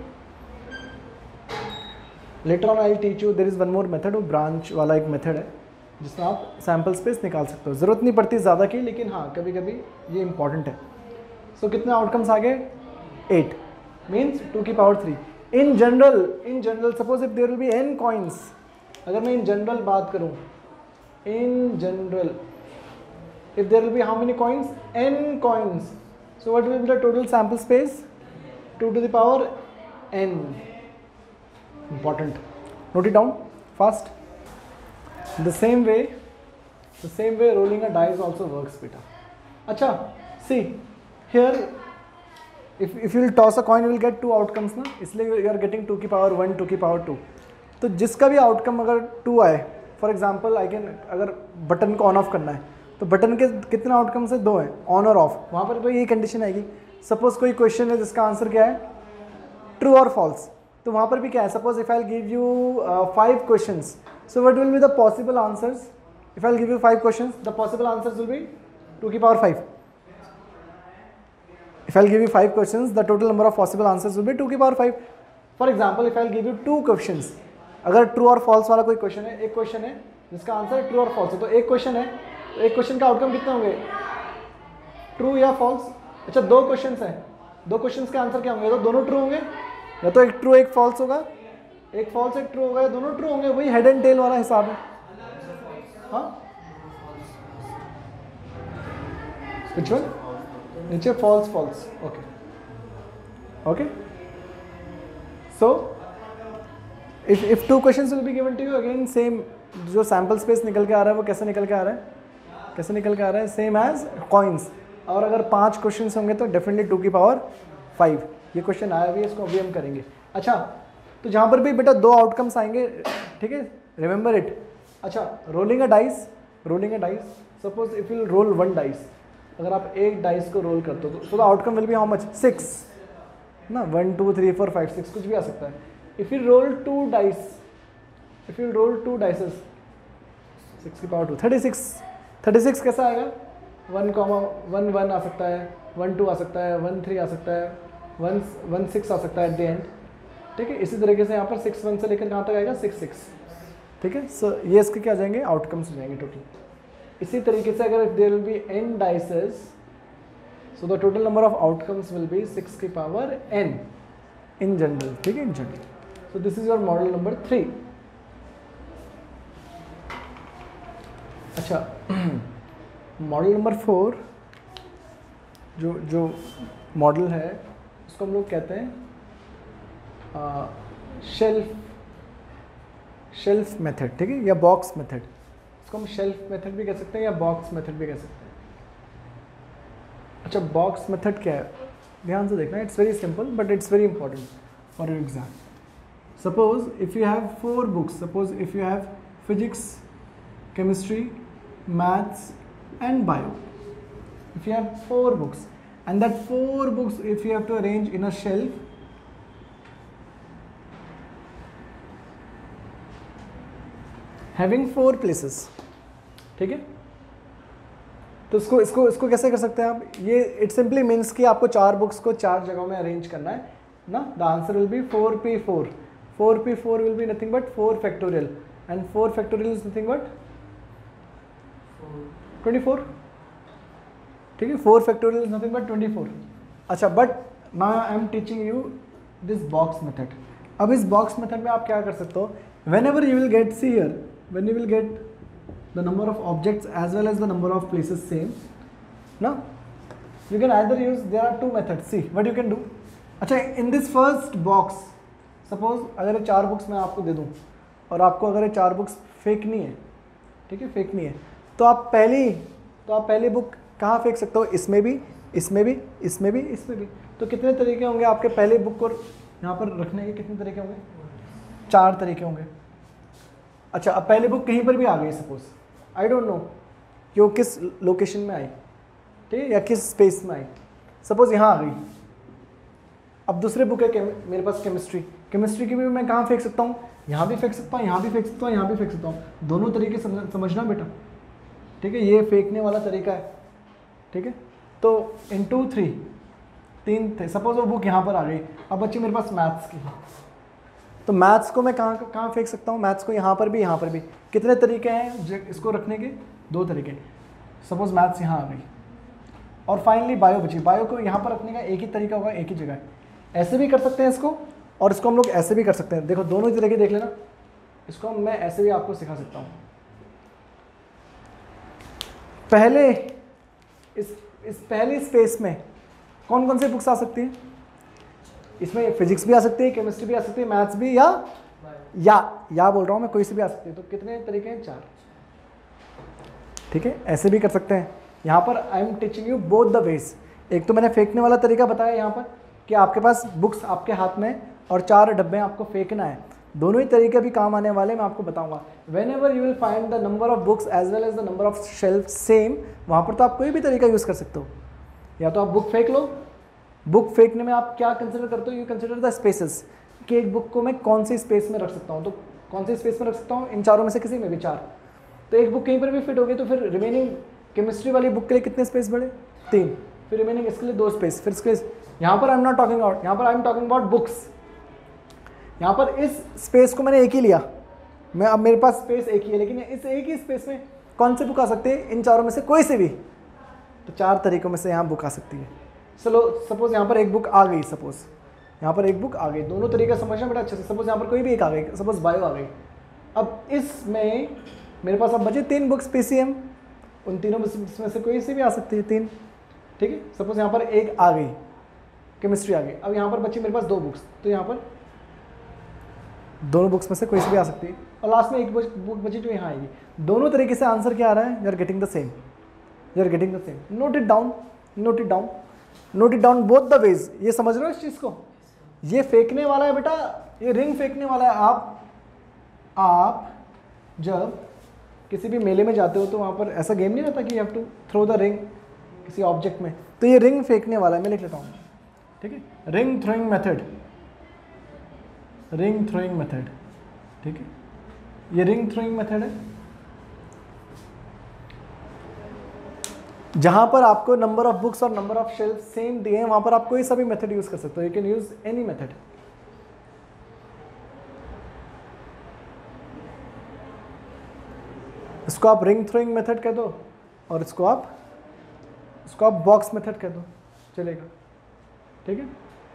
Later on I teach you, there is one more method, वो ब्रांच वाला एक मेथड है जिसमें आप सैम्पल स्पेस निकाल सकते हो। ज़रूरत नहीं पड़ती ज़्यादा की, लेकिन हाँ कभी कभी ये इंपॉर्टेंट है। सो so, कितने आउटकम्स आ गए? एट, मीन्स टू की power three. In general, in general suppose if there will be n coins, अगर मैं इन जनरल बात करूँ, in general if there will be how many coins? N coins. So what will be the total sample space? two to the power n. Important. Note it down fast. The same way, the same way rolling a dice also works, beta. Acha, see here, if if you will toss a coin, you will get two outcomes ना, इसलिए you are getting two की power one, two की power two. तो जिसका भी outcome अगर two आए, for example I can, अगर बटन को ऑन ऑफ करना है तो बटन के कितने आउटकम्स है? दो हैं, ऑन और ऑफ। वहाँ पर तो यही कंडीशन आएगी। सपोज कोई क्वेश्चन है जिसका आंसर क्या है? ट्रू और फॉल्स, तो वहाँ पर भी क्या है? Suppose if I give you five questions, so what will be the possible answers? If I give you five questions, the possible answers will be two की power five. If I give you five questions, the total number of possible answers will be two की power five. For example, if I give you two questions, अगर true और false वाला कोई question है, एक question है जिसका answer true और फॉल्स है, तो एक क्वेश्चन है, तो एक क्वेश्चन का आउटकम कितने होंगे? ट्रू या फॉल्स? अच्छा, दो क्वेश्चंस हैं, दो क्वेश्चंस के आंसर क्या होंगे? तो दोनों ट्रू होंगे, या तो एक ट्रू एक फॉल्स होगा, एक फॉल्स एक ट्रू होगा, या दोनों ट्रू होंगे। वही हेड एंड टेल वाला हिसाब है। हाँ, which one? नीचे false false, okay okay. So if if two questions will be given to you, again same, जो सैम्पल स्पेस निकल के आ रहा है वो कैसे निकल के आ रहा है? कैसे निकल के आ रहा है? Same as coins. और अगर पांच क्वेश्चंस होंगे तो डेफिनेटली टू की पावर फाइव। ये क्वेश्चन आया भी है, इसको अभी हम करेंगे। अच्छा, तो जहाँ पर भी बेटा दो आउटकम्स आएंगे, ठीक है, रिमेंबर इट। अच्छा, rolling a dice, rolling a dice, suppose if you roll one dice, अगर आप एक डाइस को रोल करते हो तो so the outcome will be how much, six ना, one two three four five six कुछ भी आ सकता है. If you roll two dice, if you roll two dices, six की power two, thirty six. Thirty six कैसा आएगा, one comma one one आ सकता है, वन टू आ सकता है, वन थ्री आ सकता है, वन वन सिक्स आ सकता है एट द एंड. ठीक है, इसी तरीके से यहाँ पर सिक्स वन से लेकर कहाँ तक आएगा, सिक्स सिक्स. ठीक है, सो ये इसके क्या जाएंगे, आउटकम्स हो जाएंगे टोटल. इसी तरीके से अगर there will be n dices, so the total number of outcomes will be six की पावर एन इन जनरल. ठीक है, in general. So this is your model number three. अच्छा, मॉडल नंबर फोर जो जो मॉडल है उसको हम लोग कहते हैं शेल्फ शेल्फ मेथड. ठीक है, या बॉक्स मेथड. इसको हम शेल्फ मेथड भी कह सकते हैं या बॉक्स मेथड भी कह सकते हैं. अच्छा, बॉक्स मेथड क्या है, ध्यान से देखना. It's very simple but it's very important for your exam. Suppose if you have four books, suppose if you have physics, chemistry, maths and bio. If you have four books and that four books if you have to arrange in a shelf, having four places. ठीक है, तो इसको इसको इसको कैसे कर सकते हैं आप, ये इट सिंपली मीन्स कि आपको चार बुक्स को चार जगहों में अरेंज करना है ना. The answer will be four P four. Four P four will be nothing but four factorial and four factorial is nothing but twenty four. ठीक है, four factorial is nothing but twenty four. अच्छा, but now I am teaching you this box method. अब इस box method में आप क्या कर सकते हो, whenever you will get, see here, when you will get the number of objects as well as the number of places same ना, you can either use, there are two methods. See what you can do. अच्छा, in this first box, suppose अगर ये चार books मैं आपको दे दूँ और आपको अगर ये चार बुक्स फेंकनी है, ठीक है, फेंकनी है, तो आप पहली तो आप पहली बुक कहाँ फेंक सकते हो, इसमें भी, इसमें भी, इसमें भी, इसमें भी. तो कितने तरीके होंगे आपके पहले बुक को यहाँ पर रखने के, कितने तरीके होंगे, चार तरीके होंगे. अच्छा, अब पहली बुक कहीं पर भी आ गई, सपोज आई डोंट नो कि वो किस लोकेशन में आई, ठीक है, या किस स्पेस में आई. सपोज यहाँ आ गई. अब दूसरे बुक है मेरे पास केमिस्ट्री. केमिस्ट्री की भी मैं कहाँ फेंक सकता हूँ, यहाँ भी फेंक सकता हूँ, यहाँ भी फेंक सकता हूँ, यहाँ भी फेंक सकता हूँ. दोनों तरीके समझना बेटा. ठीक है, ये फेंकने वाला तरीका है. ठीक है, तो इन टू थ्री तीन थे. सपोज वो बुक यहाँ पर आ गई. अब बच्चे मेरे पास मैथ्स की, तो मैथ्स को मैं कहाँ कहाँ फेंक सकता हूँ, मैथ्स को यहाँ पर भी, यहाँ पर भी. कितने तरीके हैं इसको रखने के, दो तरीके. सपोज मैथ्स यहाँ आ गई. और फाइनली बायो बची. बायो को यहाँ पर रखने का एक ही तरीका होगा, एक ही जगह. ऐसे भी कर सकते हैं इसको, और इसको हम लोग ऐसे भी कर सकते हैं. देखो दोनों ही तरीके देख लेना. इसको मैं ऐसे भी आपको सिखा सकता हूँ. पहले इस इस पहली स्पेस में कौन कौन सी बुक्स आ सकती हैं, इसमें फिजिक्स भी आ सकती है, केमिस्ट्री भी आ सकती है, मैथ्स भी, या या या बोल रहा हूँ मैं, कोई सी भी आ सकती है. तो कितने तरीके हैं, चार. ठीक है, ऐसे भी कर सकते हैं. यहाँ पर I am teaching you both the ways. एक तो मैंने फेंकने वाला तरीका बताया यहाँ पर कि आपके पास बुक्स आपके हाथ में और चार डब्बे आपको फेंकना है. दोनों ही तरीके भी काम आने वाले, मैं आपको बताऊंगा. Whenever you will find the number of books as well as the number of shelf same, वहाँ पर तो आप कोई भी तरीका यूज़ कर सकते हो. या तो आप बुक फेंक लो. बुक फेंकने में आप क्या कंसिडर करते हो, यू कंसिडर द स्पेसेस, कि एक बुक को मैं कौन सी स्पेस में रख सकता हूँ. तो कौन सी स्पेस में रख सकता हूँ, इन चारों में से किसी में भी चार. तो एक बुक कहीं पर भी फिट होगी, तो फिर रिमेनिंग केमिस्ट्री वाली बुक के लिए कितने स्पेस बढ़े, तीन. फिर रिमेनिंग इसके लिए दो स्पेस. फिर इसके यहाँ पर I am not talking about, यहाँ पर I am talking about books. यहाँ पर इस स्पेस को मैंने एक ही लिया, मैं अब मेरे पास स्पेस एक ही है, लेकिन इस एक ही स्पेस में कौन से बुक आ सकते हैं, इन चारों में से कोई से भी. तो चार तरीकों में से यहाँ बुक आ सकती है. चलो सपोज यहाँ पर एक बुक आ गई, सपोज यहाँ पर एक बुक आ गई. दोनों तरीका समझना बेटा अच्छे से. सपोज यहाँ पर कोई भी एक आ गई, सपोज बायो आ गई. अब इसमें मेरे पास अब बचे तीन बुक्स पीसीएम. उन तीनों में से कोई सी भी आ सकती है, तीन. ठीक है, सपोज यहाँ पर एक आ गई, केमिस्ट्री आ गई. अब यहाँ पर बची मेरे पास दो बुक्स, तो यहाँ पर दोनों बुक्स में से कोई सी भी आ सकती है. और लास्ट में एक बुक बची जो यहाँ आएगी. दोनों तरीके से आंसर क्या आ रहा है, you are getting the same, you are getting the same. Note it down, note it down, note it down both the ways. ये समझ रहे हो इस चीज़ को. ये फेंकने वाला है बेटा, ये रिंग फेंकने वाला है. आप आप जब किसी भी मेले में जाते हो तो वहाँ पर ऐसा गेम नहीं रहता कि you have to throw the ring. किसी ऑब्जेक्ट में, तो ये रिंग फेंकने वाला है, मैं लिख लेता हूँ, ठीक है, ring throwing method, ring throwing method, ठीक है, ये रिंग थ्रोइंग मेथड है, जहां पर आपको नंबर ऑफ बुक्स और नंबर ऑफ शेल्फ सेम दिए हैं, वहां पर आप कोई सा भी मेथड यूज कर सकते हो, you can use any method. इसको आप रिंग थ्रोइंग मेथड कह दो और इसको आप इसको आप बॉक्स मेथड कह दो, चलेगा, ठीक है।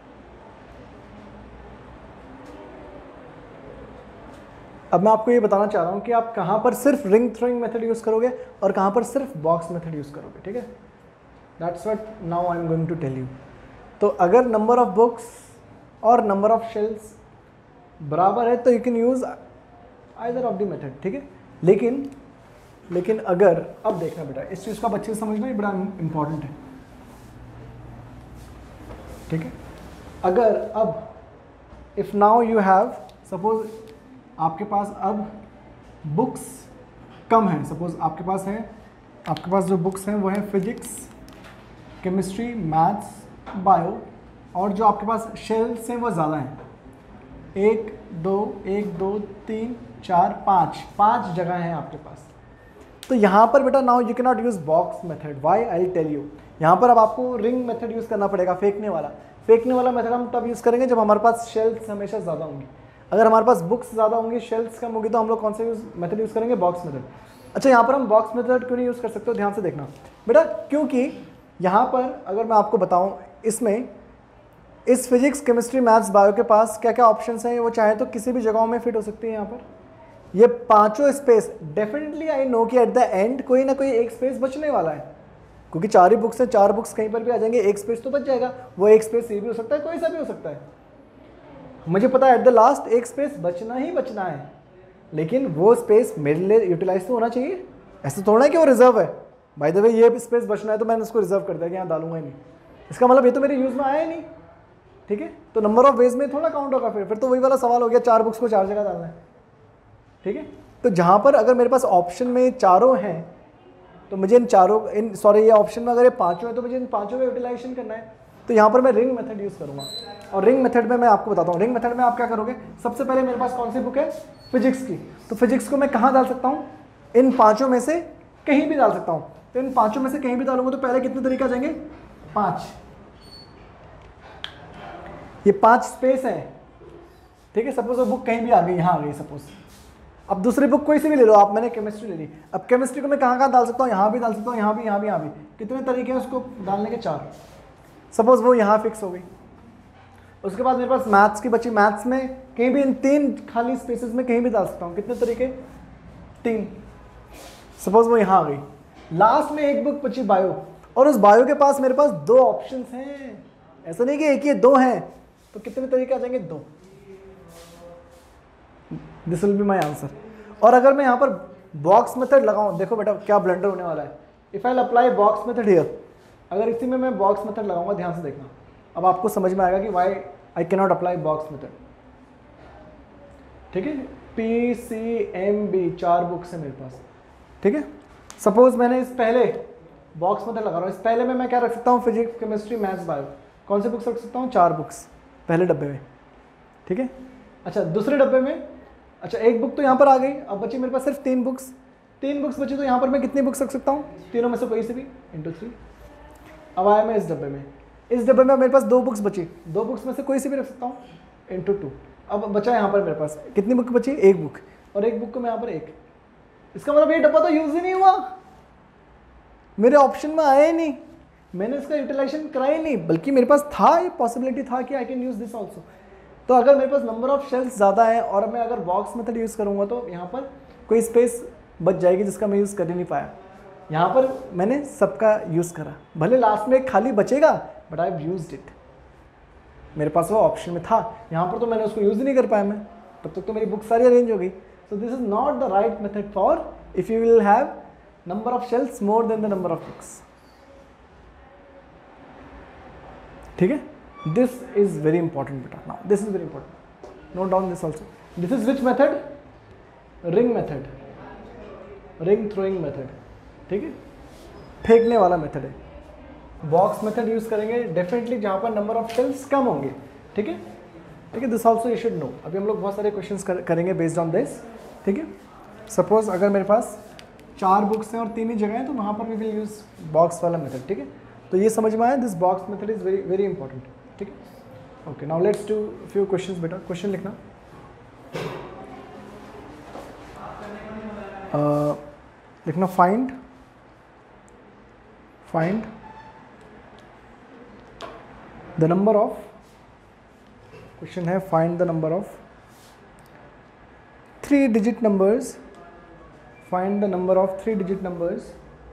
अब मैं आपको ये बताना चाह रहा हूं कि आप कहां पर सिर्फ रिंग थ्रोइंग मेथड यूज करोगे और कहां पर सिर्फ बॉक्स मेथड यूज करोगे, ठीक है। That's what now I am going to tell you. तो अगर नंबर ऑफ बुक्स और नंबर ऑफ शेल्स बराबर है तो you can use either of the method, ठीक है। लेकिन लेकिन अगर, अब देखना बेटा, इस चीज़ को आप अच्छे से समझना, ये बड़ा इंपॉर्टेंट है, ठीक है। अगर अब if now you have, suppose आपके पास अब बुक्स कम हैं, सपोज आपके पास है, आपके पास जो बुक्स हैं वो है फिजिक्स, केमिस्ट्री, मैथ्स, बायो, और जो आपके पास शेल्स हैं वो ज़्यादा हैं, एक दो एक दो तीन चार पाँच पाँच जगह हैं आपके पास। तो यहाँ पर बेटा now you can not use box method, why I tell you. यहाँ पर अब आपको रिंग मेथड यूज़ करना पड़ेगा, फेंकने वाला। फेंकने वाला मेथड हम तब यूज़ करेंगे जब हमारे पास शेल्स हमेशा ज़्यादा होंगी। अगर हमारे पास बुक्स ज़्यादा होंगी, शेल्स कम होगी, तो हम लोग कौन सा यूज मेथड यूज़ करेंगे? Box method. अच्छा, यहाँ पर हम बॉक्स मेथड क्यों नहीं यूज़ कर सकते हो? ध्यान से देखना बेटा, क्योंकि यहाँ पर अगर मैं आपको बताऊँ, इसमें इस फिजिक्स, केमिस्ट्री, मैथ्स, बायो के पास क्या क्या ऑप्शंस हैं, वो चाहे तो किसी भी जगहों में फिट हो सकती है। यहाँ पर ये पांचों स्पेस, डेफिनेटली आई नो कि एट द एंड कोई ना कोई एक स्पेस बचने वाला है, क्योंकि चार ही बुक्स हैं, चार बुक्स कहीं पर भी आ जाएंगे, एक स्पेस तो बच जाएगा। वो एक स्पेस ये भी हो सकता है, कोई सा भी हो सकता है। मुझे पता है एट द लास्ट एक स्पेस बचना ही बचना है, लेकिन वो स्पेस मेरे लिए यूटिलाइज तो होना चाहिए। ऐसा थोड़ा है कि वो रिजर्व है, बाय द वे ये स्पेस बचना है तो मैंने उसको रिजर्व कर दिया कि यहाँ डालूंगा ही नहीं, इसका मतलब ये तो मेरे यूज़ में आया ही नहीं, ठीक है। तो नंबर ऑफ वेज में थोड़ा काउंट होगा, फिर फिर तो वही वाला सवाल हो गया, चार बुक्स को चार जगह डालना है, ठीक है। तो जहाँ पर अगर मेरे पास ऑप्शन में चारों हैं तो मुझे इन चारों इन सॉरी ये ऑप्शन में अगर ये पाँचों है तो मुझे इन पाँचों का यूटिलाइजेशन करना है। तो यहाँ पर मैं रिंग मेथड यूज़ करूँगा, और रिंग मेथड में मैं आपको बताता हूँ। रिंग मेथड में आप क्या करोगे, सबसे पहले मेरे पास कौन सी बुक है? फिजिक्स की। तो फिजिक्स को मैं कहाँ डाल सकता हूँ? इन पाँचों में से कहीं भी डाल सकता हूँ। तो इन पाँचों में से कहीं भी डालूंगा तो पहले कितने तरीके आ जाएंगे? पाँच। ये पाँच स्पेस है, ठीक है। सपोज वो बुक कहीं भी आ गई, यहाँ आ गई सपोज। अब दूसरी बुक कोई सी भी ले लो आप, मैंने केमिस्ट्री ले ली। अब केमिस्ट्री को मैं कहाँ कहाँ डाल सकता हूँ? यहाँ भी डाल सकता हूँ, यहाँ भी, यहाँ भी, यहाँ भी। कितने तरीके हैं उसको डालने के? चार। सपोज वो यहाँ फिक्स हो गई। उसके बाद मेरे पास मैथ्स की बची, मैथ्स में कहीं भी इन तीन खाली स्पेसेस में कहीं भी डाल सकता हूँ। कितने तरीके? तीन। सपोज वो यहाँ आ गई। लास्ट में एक बुक बची बायो, और उस बायो के पास मेरे पास दो ऑप्शंस हैं, ऐसा नहीं कि एक ही, दो हैं। तो कितने तरीके आ जाएंगे? दो। This will be my answer. और अगर मैं यहाँ पर बॉक्स मेथड लगाऊं, देखो बेटा क्या ब्लंडर होने वाला है। If I apply box method here, अगर इसी में मैं बॉक्स मेथड लगाऊंगा, ध्यान से देखना, अब आपको समझ में आएगा कि why I can not apply box method, ठीक है। पी सी एम बी चार बुक्स है मेरे पास, ठीक है। सपोज मैंने इस पहले बॉक्स मेथड लगा रहा हूँ, इस पहले में मैं क्या रख सकता हूँ? Physics, chemistry, maths, bio. कौन सी बुक्स रख सकता हूँ? चार बुक्स पहले डब्बे में, ठीक है। अच्छा, दूसरे डब्बे में, अच्छा एक बुक तो यहाँ पर आ गई, अब बची मेरे पास सिर्फ तीन बुक्स। तीन बुक्स बची तो यहाँ पर मैं कितनी बुक्स रख सकता हूँ? तीनों में से कोई से भी, इंटू थ्री। अब आया मैं इस डब्बे में, इस डब्बे में मेरे पास दो बुक्स बची, दो बुक्स में से कोई से भी रख सकता हूँ, इंटू टू। अब बचा यहाँ पर मेरे पास कितनी बुक बची? एक बुक, और एक बुक को मैं यहाँ पर एक। इसका मतलब ये डब्बा तो यूज ही नहीं हुआ, मेरे ऑप्शन में आया ही नहीं, मैंने इसका यूटिलाइजेशन कराया ही नहीं, बल्कि मेरे पास था, ये पॉसिबिलिटी था कि I can use this also. तो अगर मेरे पास नंबर ऑफ शेल्स ज़्यादा है और मैं अगर बॉक्स मेथड यूज़ करूँगा तो यहाँ पर कोई स्पेस बच जाएगी जिसका मैं यूज़ कर ही नहीं पाया। यहाँ पर मैंने सबका यूज़ करा, भले लास्ट में एक खाली बचेगा, but I have used it. मेरे पास वो ऑप्शन में था, यहाँ पर तो मैंने उसको यूज़ ही नहीं कर पाया मैं, तब तक तो मेरी बुक सारी अरेंज हो गई। So this is not the right method for if you will have number of shelves more than the number of books, ठीक है। This is very important beta. Now this is very important. Note down this also. This is which method? Ring method. Ring throwing method. ठीक है, फेंकने वाला method है। Box method use करेंगे definitely जहाँ पर नंबर ऑफ सेल्स कम होंगे, ठीक है ठीक है। This also you should know. अभी हम लोग बहुत सारे क्वेश्चंस कर, करेंगे बेस्ड ऑन दिस, ठीक है। सपोज अगर मेरे पास चार बुक्स हैं और तीन ही जगह हैं तो वहाँ पर वी विल यूज़ बॉक्स वाला मेथड, ठीक है। तो ये समझ में आया, this box method is very very important, ठीक है। Okay, now let's do few questions बेटा। क्वेश्चन लिखना, uh, लिखना find find the number of, question है find the number of three digit numbers, find the number of three digit numbers,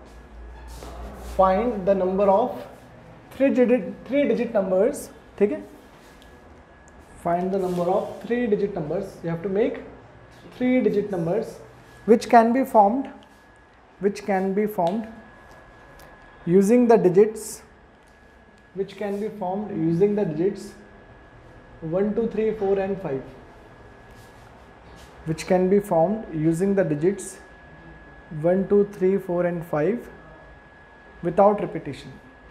find the number of three digit three digit numbers, ठीक है। find the number of three digit numbers, you have to make three digit numbers which can be formed which can be formed using the digits which can be formed using the digits one two three four and five, which can be formed using the digits one two three four and five without repetition.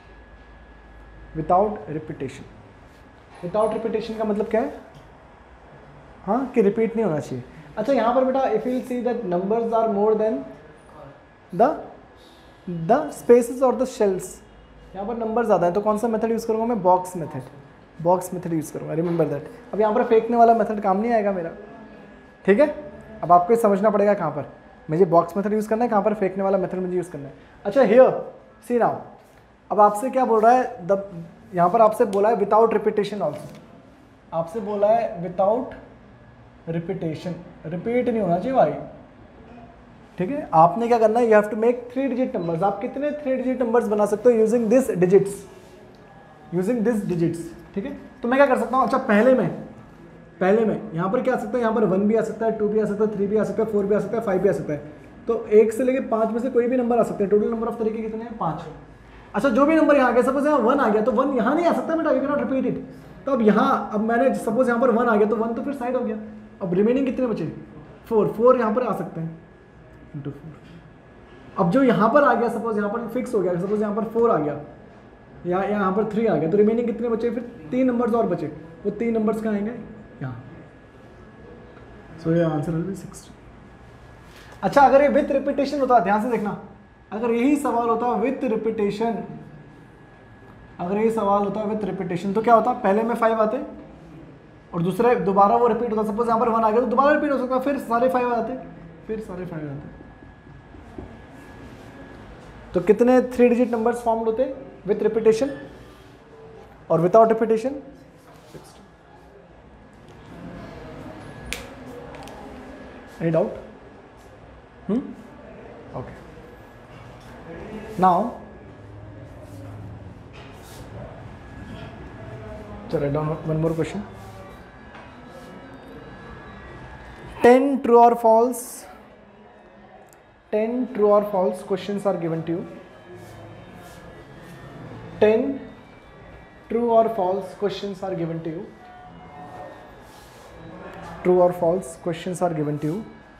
Without repetition without repetition का मतलब क्या है? हाँ, कि repeat नहीं होना चाहिए। अच्छा, यहाँ पर बेटा if you see that numbers are more than the the spaces और द शेल्स, यहाँ पर नंबर ज़्यादा है तो कौन सा मेथड यूज़ करूँगा मैं? Box method. Box method use करूँगा, रिमेंबर दैट। अब यहाँ पर फेंकने वाला मेथड काम नहीं आएगा मेरा, ठीक है। अब आपको समझना पड़ेगा कहाँ पर मुझे बॉक्स मेथड यूज़ करना है, कहाँ पर फेंकने वाला मेथड मुझे यूज़ करना है। अच्छा, हियर सी नाउ, अब आपसे क्या बोल रहा है? द यहाँ पर आपसे बोला है विदाउट रिपीटेशन ऑल्सो, आपसे बोला है विदाउट रिपीटेशन, रिपीट नहीं होना चाहिए भाई, ठीक है। आपने क्या करना है? You have to make three digit numbers. आप कितने थ्री डिजिट नंबर्स बना सकते हो? Using this digits, using this digits, ठीक है। तो मैं क्या कर सकता हूँ? अच्छा, पहले में पहले में यहाँ पर क्या आ सकता है? यहाँ पर वन भी आ सकता है, टू भी आ सकता है, थ्री भी आ सकता है, फोर भी आ सकता है, फाइव भी आ सकता है। तो एक से लेके पाँच में से कोई भी नंबर आ सकते हैं। टोटल नंबर ऑफ तरीके कितने हैं? पाँच। अच्छा, जो भी नंबर यहाँ आ गया, सपोज यहाँ वन आ गया तो वन यहाँ नहीं आ सकता बेटा, you can not repeat it. तो अब यहाँ, अब मैंने सपोज यहाँ पर वन आ गया तो वन तो फिर साइड हो गया। अब रिमेनिंग कितने बचे? फोर। फोर यहाँ पर आ सकते हैं इंटू फोर। अब जो यहाँ पर आ गया, सपोज यहाँ पर फिक्स हो गया, सपोज यहाँ पर फोर आ गया या यहाँ पर थ्री आ गया, तो रिमेनिंग कितने बचे? फिर तीन नंबर्स और बचे। वो तीन नंबर्स कहाँ आएंगे? यहाँ। सो ये आंसर विल बी सिक्सटी। अच्छा, अगर ये विथ रिपीटेशन होता, ध्यान से देखना, अगर यही सवाल होता विथ रिपीटेशन, अगर यही सवाल होता विथ रिपीटेशन तो क्या होता? पहले में फाइव आते और दूसरे दोबारा वो रिपीट होता। सपोज यहाँ पर वन आ गया तो दोबारा रिपीट हो सकता, फिर सारे फाइव आते, फिर सारे फाइव आते। तो कितने थ्री डिजिट नंबर्स फॉर्म्ड होते विथ रिपीटेशन और without repetition? Any doubt? Hmm? Okay. Now, so write down one more question. ten true or false, ten true or false questions are given to you. ten true or false questions are given to you. True or false questions are given to you.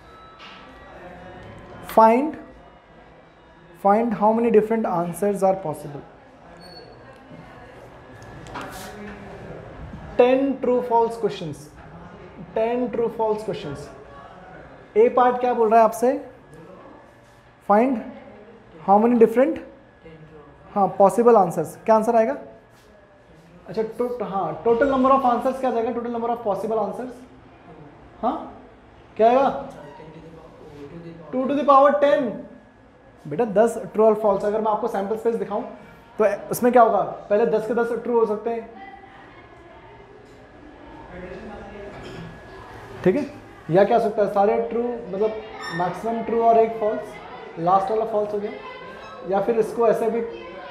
Find find how many different answers are possible. ten true false questions. ten true false questions. A part क्या बोल रहा है आपसे? Find how many different, हाँ, possible answers. क्या answer आएगा? अच्छा, तो हाँ, टोटल नंबर ऑफ आंसर्स क्या जाएगा? Total number of possible answers, हाँ, क्या आएगा? Two to the power ten. बेटा दस ट्रू और फॉल्स, अगर मैं आपको सैम्पल स्पेस दिखाऊं तो उसमें क्या होगा? पहले दस के दस ट्रू हो सकते हैं, ठीक है। या क्या हो सकता है? सारे ट्रू, मतलब मैक्सिमम ट्रू और एक फॉल्स, लास्ट वाला फॉल्स हो गया। या फिर इसको ऐसे भी,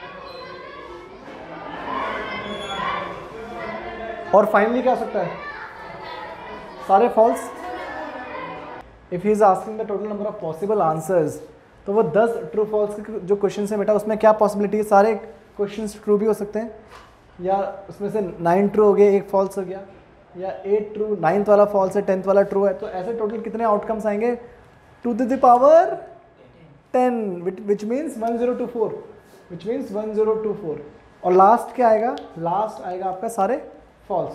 और फाइनली क्या हो सकता है? सारे false. If he is asking the total number of possible answers, तो वो दस ट्रू फॉल्स के जो क्वेश्चन है बेटा, उसमें क्या पॉसिबिलिटी है? सारे क्वेश्चन ट्रू भी हो सकते हैं, या उसमें से नाइन ट्रू हो गए, एक फॉल्स हो गया, या एट ट्रू, नाइन्थ वाला फॉल्स है, टेंथ वाला ट्रू है। तो ऐसे टोटल कितने आउटकम्स आएंगे? Two to the power ten, which means one zero two four. Which means one zero two four. और लास्ट क्या आएगा, लास्ट आएगा आपका सारे false.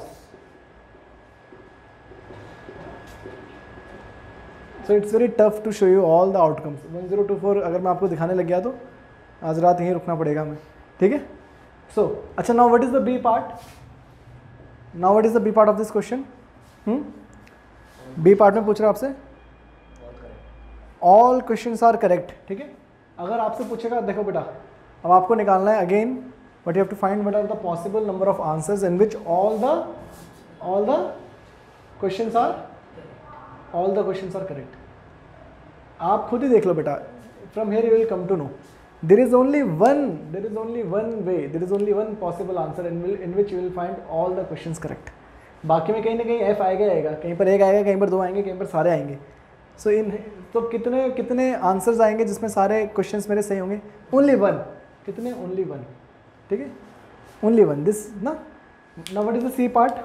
So it's very tough to show you all the outcomes. One zero two four अगर मैं आपको दिखाने लग गया तो आज रात यहीं रुकना पड़ेगा हमें, ठीक है। सो अच्छा, now what is the B part, now what is the B part of this question. B part में पूछ रहा है आपसे ऑल क्वेश्चंस आर करेक्ट, ठीक है। अगर आपसे पूछेगा, देखो बेटा अब आपको निकालना है again but you have to find what are the possible number of answers in which all the all the questions are all the questions are correct. आप खुद ही देख लो बेटा, from here you will come to know there is only one there is only one way there is only one possible answer in will in which you will find all the questions correct। बाकी में कहीं ना कहीं F आएगा आएगा, कहीं पर एक आएगा, कहीं पर दो आएंगे, कहीं पर सारे आएंगे। सो so इन तो कितने कितने आंसर्स आएंगे जिसमें सारे क्वेश्चंस मेरे सही होंगे? Only one. कितने? ओनली वन, ठीक है, ओनली वन दिस ना। Now what is the C part?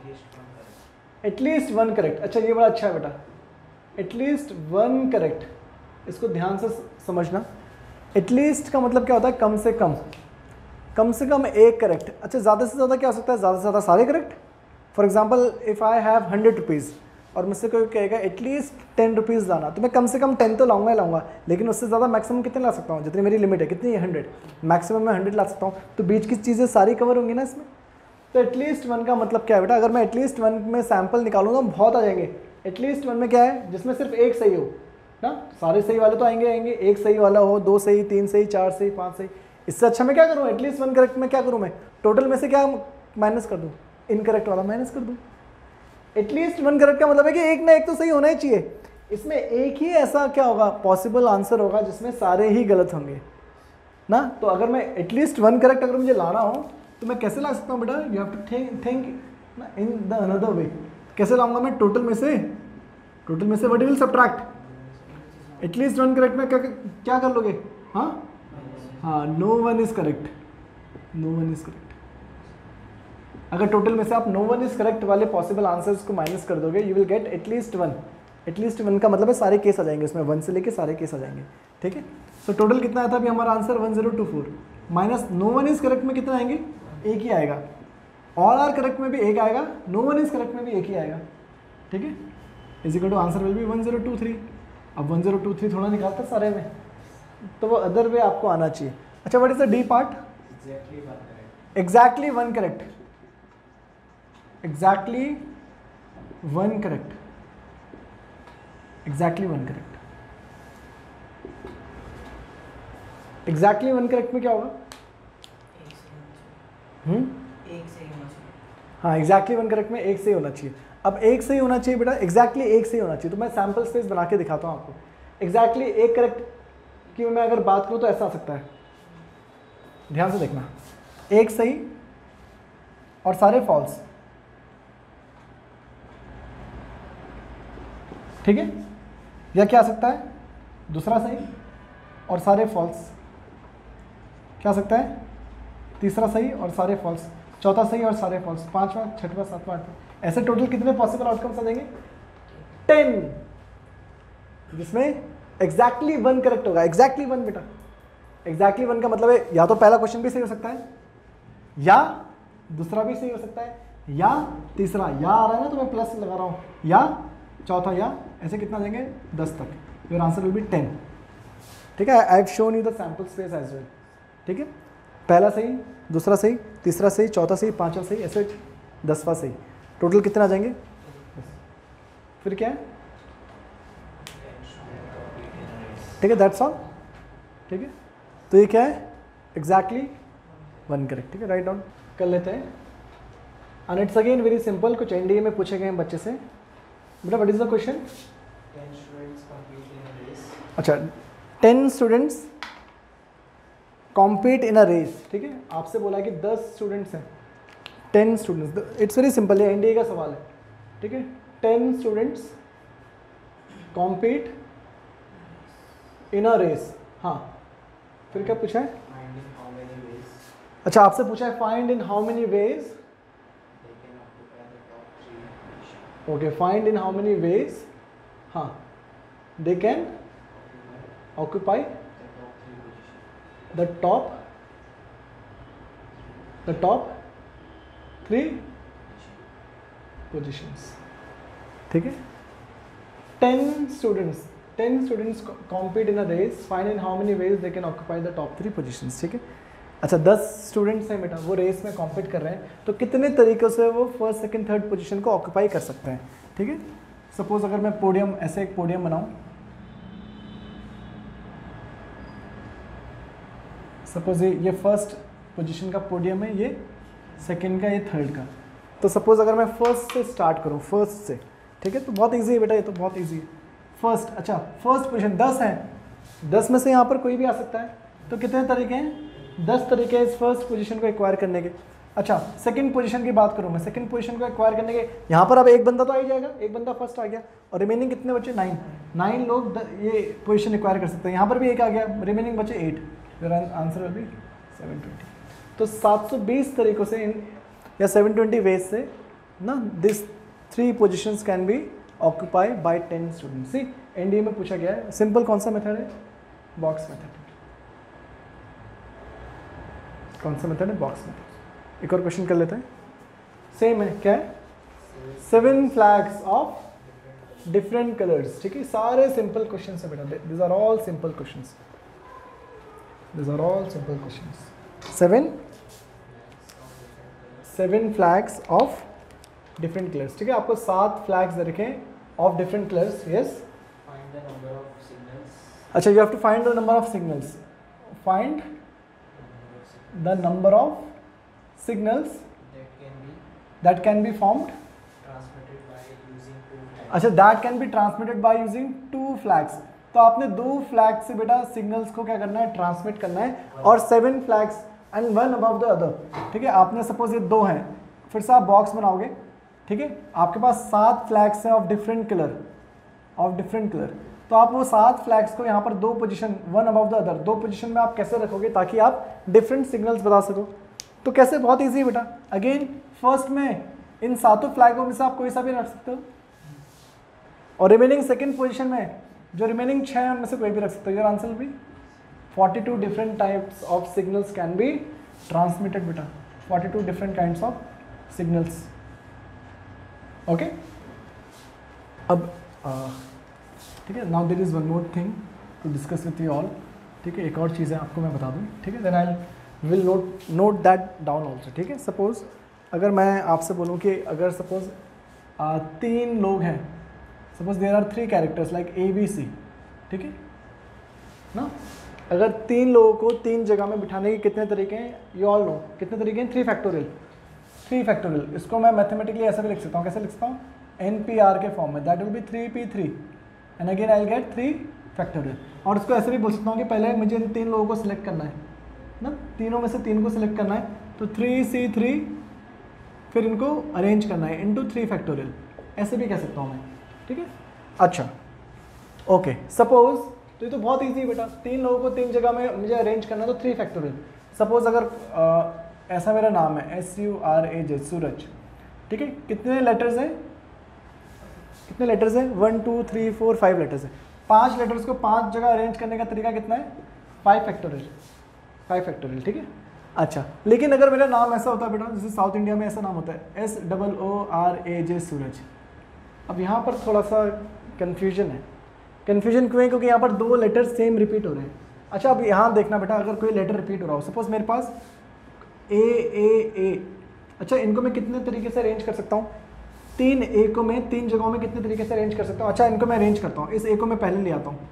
At least one correct. अच्छा ये बड़ा अच्छा है बेटा, एटलीस्ट वन करेक्ट, इसको ध्यान से समझना। एटलीस्ट का मतलब क्या होता है? कम से कम, कम से कम एक करेक्ट। अच्छा ज़्यादा से ज़्यादा क्या हो सकता है? ज़्यादा से ज़्यादा सारे correct. For example if I have hundred rupees और मुझसे कोई कहेगा एटलीस्ट टेन रुपीज़ लाना, तो मैं कम से कम टेन तो लाऊंगा ही लाऊंगा, लेकिन उससे ज़्यादा मैक्सिमम कितने ला सकता हूँ? जितनी मेरी लिमिट है, कितनी है? हंड्रेड। मैक्सिमम मैं हंड्रेड ला सकता हूँ, तो बीच की चीज़ें सारी कवर होंगी ना इसमें। तो एटलीस्ट वन का मतलब क्या है बेटा? अगर मैं एटलीस्ट वन में सैम्पल निकालूंगा बहुत आ जाएंगे। एटलीस्ट वन में क्या है? जिसमें सिर्फ एक सही हो ना, सारे सही वाले तो आएंगे आएंगे, एक सही वाला हो, दो सही, तीन सही, चार सही, पांच सही। इससे अच्छा मैं क्या करूँ? एटलीस्ट वन करेक्ट में क्या करूँ? मैं टोटल में से क्या माइनस कर दूँ? इनकरेक्ट वाला माइनस कर दूँ। एटलीस्ट वन करेक्ट का मतलब है कि एक ना एक तो सही होना ही चाहिए। इसमें एक ही ऐसा क्या होगा? पॉसिबल आंसर होगा जिसमें सारे ही गलत होंगे ना। तो अगर मैं एटलीस्ट वन करेक्ट अगर मुझे लाना हो तो मैं कैसे ला सकता हूँ बेटा? You have to think think ना इन द अनदर वे। कैसे लाऊंगा मैं? टोटल में से, टोटल में से what will subtract? At least one correct में क्या क्या कर लोगे? हाँ हाँ, no one is correct, no one is correct. अगर टोटल में से आप नो वन इज करेक्ट वाले पॉसिबल आंसर्स को माइनस कर दोगे, you will get at least one. At least one का मतलब है सारे केस आ जाएंगे उसमें, वन से लेके सारे केस आ जाएंगे, ठीक है। सो so, टोटल कितना आया था अभी हमारा answer? One zero two four minus no one is correct में कितना आएंगे? एक ही आएगा। ऑल आर करेक्ट में भी एक आएगा, नो वन इज करेक्ट में भी एक ही आएगा, ठीक है। Is equal to answer will be one zero two three. अब वन जीरो टू थ्री थोड़ा निकालता सारे में, तो वो अदर वे आपको आना चाहिए। अच्छा what is the D part? Exactly one correct, exactly one correct, exactly one correct. Exactly one correct में क्या होगा? हम्म एक सही होना चाहिए। हाँ, एग्जैक्टली वन करेक्ट में एक सही होना चाहिए। अब एक सही होना चाहिए बेटा, एग्जैक्टली exactly एक सही होना चाहिए। तो मैं सैम्पल स्पेस बना के दिखाता हूँ आपको। एग्जैक्टली exactly एक करेक्ट की मैं अगर बात करूँ तो ऐसा आ सकता है, ध्यान से देखना, एक सही और सारे फॉल्स, ठीक है। या क्या आ सकता है? दूसरा सही और सारे फॉल्स। क्या आ सकता है? तीसरा सही और सारे फॉल्स, चौथा सही और सारे फॉल्स, पांचवा, छठवां, सातवां, आठवां। ऐसे टोटल कितने पॉसिबल आउटकम्स आ जाएंगे? टेन, जिसमें एग्जैक्टली वन करेक्ट होगा। एग्जैक्टली वन बेटा, एग्जैक्टली वन का मतलब है या तो पहला क्वेश्चन भी सही हो सकता है, या दूसरा भी सही हो सकता है, या तीसरा, या आ रहा है ना तो मैं प्लस लगा रहा हूँ, या चौथा, या ऐसे कितना देंगे? दस तक। Your answer will be ten, ठीक है। I have shown you the sample space as well, ठीक है। पहला सही, दूसरा सही, तीसरा सही, चौथा सही, पांचवा सही, ऐसे दसवां सही। टोटल कितने आ जाएंगे? फिर क्या है? ठीक है, दैट्स ऑल, ठीक है। तो ये क्या है? एग्जैक्टली वन करेक्ट, ठीक है। राइट डाउन कर लेते हैं। And it's again very simple. कुछ एनडीए में पूछे गए हैं बच्चे से, बेटा व्हाट इज द क्वेश्चन? अच्छा, ten students compete in a race, ठीक है। आपसे बोला है कि दस स्टूडेंट्स हैं, ten students. It's very simple, ये एनडीए का सवाल है, ठीक है। Ten students compete in a race. हाँ, फिर क्या पूछा है? अच्छा, आपसे पूछा है find in how many veg. Okay, find in how many ways, हाँ, they can occupy the top the top three positions, ठीक है। Ten students ten students compete in a race, find in how many ways they can occupy the top three positions, ठीक है। अच्छा, दस students हैं बेटा, वो रेस में कॉम्पीट कर रहे हैं, तो कितने तरीक़ों से वो फर्स्ट सेकंड थर्ड पोजीशन को ऑक्यूपाई कर सकते हैं, ठीक है। सपोज अगर मैं पोडियम, ऐसे एक पोडियम बनाऊं, सपोज ये ये फर्स्ट पोजीशन का पोडियम है, ये सेकंड का, ये थर्ड का। तो सपोज अगर मैं फर्स्ट से स्टार्ट करूं, फर्स्ट से, ठीक है, तो बहुत इजी है बेटा, ये तो बहुत इजी है। फर्स्ट, अच्छा फर्स्ट पोजीशन दस है, दस में से यहाँ पर कोई भी आ सकता है, तो कितने तरीके हैं, दस तरीके इस फर्स्ट पोजीशन को एक्वायर करने के। अच्छा, सेकंड पोजीशन की बात करूँ मैं, सेकंड पोजीशन को एक्वायर करने के, यहाँ पर अब एक बंदा तो आ ही जाएगा, एक बंदा फर्स्ट आ गया, और रिमेनिंग कितने बचे, नाइन नाइन लोग द, ये पोजीशन एक्वायर कर सकते हैं। यहाँ पर भी एक आ गया, रिमेनिंग बचे एट, फिर answer will be seven twenty. तो सात सौ बीस तरीक़ों से इन या सेवन ट्वेंटी वेज से ना this three positions can be occupy by ten students. सी एनडीए में पूछा गया है, सिंपल कौन सा मेथड है, बॉक्स मेथड। कौन सा मेथड है, बॉक्स मेथड। एक और क्वेश्चन कर लेते हैं, सेम है, क्या है, seven flags of different colours, ठीक है। सारे सिंपल क्वेश्चन है बेटा, this are all simple questions, this are all simple questions. Seven seven flags of different colours, ठीक है। आपको सात फ्लैग्स दे रखे हैं ऑफ डिफरेंट कलर्स, यस। अच्छा, you have to find the number of signals, find the number of signals that can be that can be formed transmitted by using two flags. अच्छा, that can be transmitted by using two flags। तो आपने दो flag से बेटा signals को क्या करना है, ट्रांसमिट करना है, और seven flags and one above the other, ठीक है। आपने सपोज ये दो हैं, फिर से आप बॉक्स बनाओगे, ठीक है। आपके पास सात फ्लैग्स हैं of different colour, of different colour, तो आप वो सात फ्लैग्स को यहाँ पर दो position, one above the other, दो पोजीशन में आप कैसे रखोगे ताकि आप डिफरेंट सिग्नल्स बता सको। तो कैसे, बहुत इजी है बेटा। अगेन फर्स्ट में इन सातों फ्लैगों में से आप कोई सा भी रख सकते हो, और रिमेनिंग सेकंड पोजीशन में जो रिमेनिंग छः हैं उनमें से कोई भी रख सकते हो। योर आंसर भी forty two different types of signals can be transmitted बेटा, forty two different kinds of signals, okay. अब uh, ठीक है, now there is one more thing to discuss with you all, ठीक है। एक और चीज़ है आपको मैं बता दूँ, ठीक है, then I will note note that down also, ठीक है। सपोज अगर मैं आपसे बोलूँ कि अगर सपोज तीन लोग हैं, suppose there are three characters like A B C, ठीक है ना। अगर तीन लोगों को तीन जगह में बिठाने के कितने तरीके हैं, यू ऑल नो कितने तरीके हैं, थ्री फैक्टोरियल, थ्री फैक्टोरियल। इसको मैं मैथमेटिकली ऐसे भी लिख सकता हूँ, कैसे लिख सकता हूँ, एन पी आर के फॉर्म में, that will be three P three and again I will get three factorial. और इसको ऐसे भी बोल सकता हूँ कि पहले मुझे इन तीन लोगों को सिलेक्ट करना है ना, तीनों में से तीन को सिलेक्ट करना है, तो थ्री सी थ्री, फिर इनको अरेंज करना है इनटू थ्री फैक्टोरियल, ऐसे भी कह सकता हूँ मैं, ठीक है। अच्छा ओके, सपोज, तो ये तो बहुत ईजी है बेटा, तीन लोगों को तीन जगह में मुझे अरेंज करना है, तो थ्री फैक्टोरियल। सपोज अगर आ, ऐसा मेरा नाम है S U R A J, Suraj, ठीक है। कितने लेटर्स हैं, कितने लेटर्स हैं, one two three four five letters हैं। पांच लेटर्स को पांच जगह अरेंज करने का तरीका कितना है, फाइव फैक्टोरियल, फाइव फैक्टोरियल, ठीक है। अच्छा, लेकिन अगर मेरा नाम ऐसा होता है बेटा, जैसे साउथ इंडिया में ऐसा नाम होता है S double O R A J, Suraj. अब यहाँ पर थोड़ा सा कन्फ्यूजन है। कन्फ्यूजन क्यों है, क्योंकि यहाँ पर दो लेटर सेम रिपीट हो रहे हैं। अच्छा, अब यहाँ देखना बेटा, अगर कोई लेटर रिपीट हो रहा हो, सपोज मेरे पास ए ए ए, अच्छा इनको मैं कितने तरीके से अरेंज कर सकता हूँ, तीन ए को मैं तीन जगहों में कितने तरीके से अरेंज कर सकता हूँ। अच्छा, इनको मैं अरेंज करता हूँ, इस ए को मैं पहले ले आता हूँ,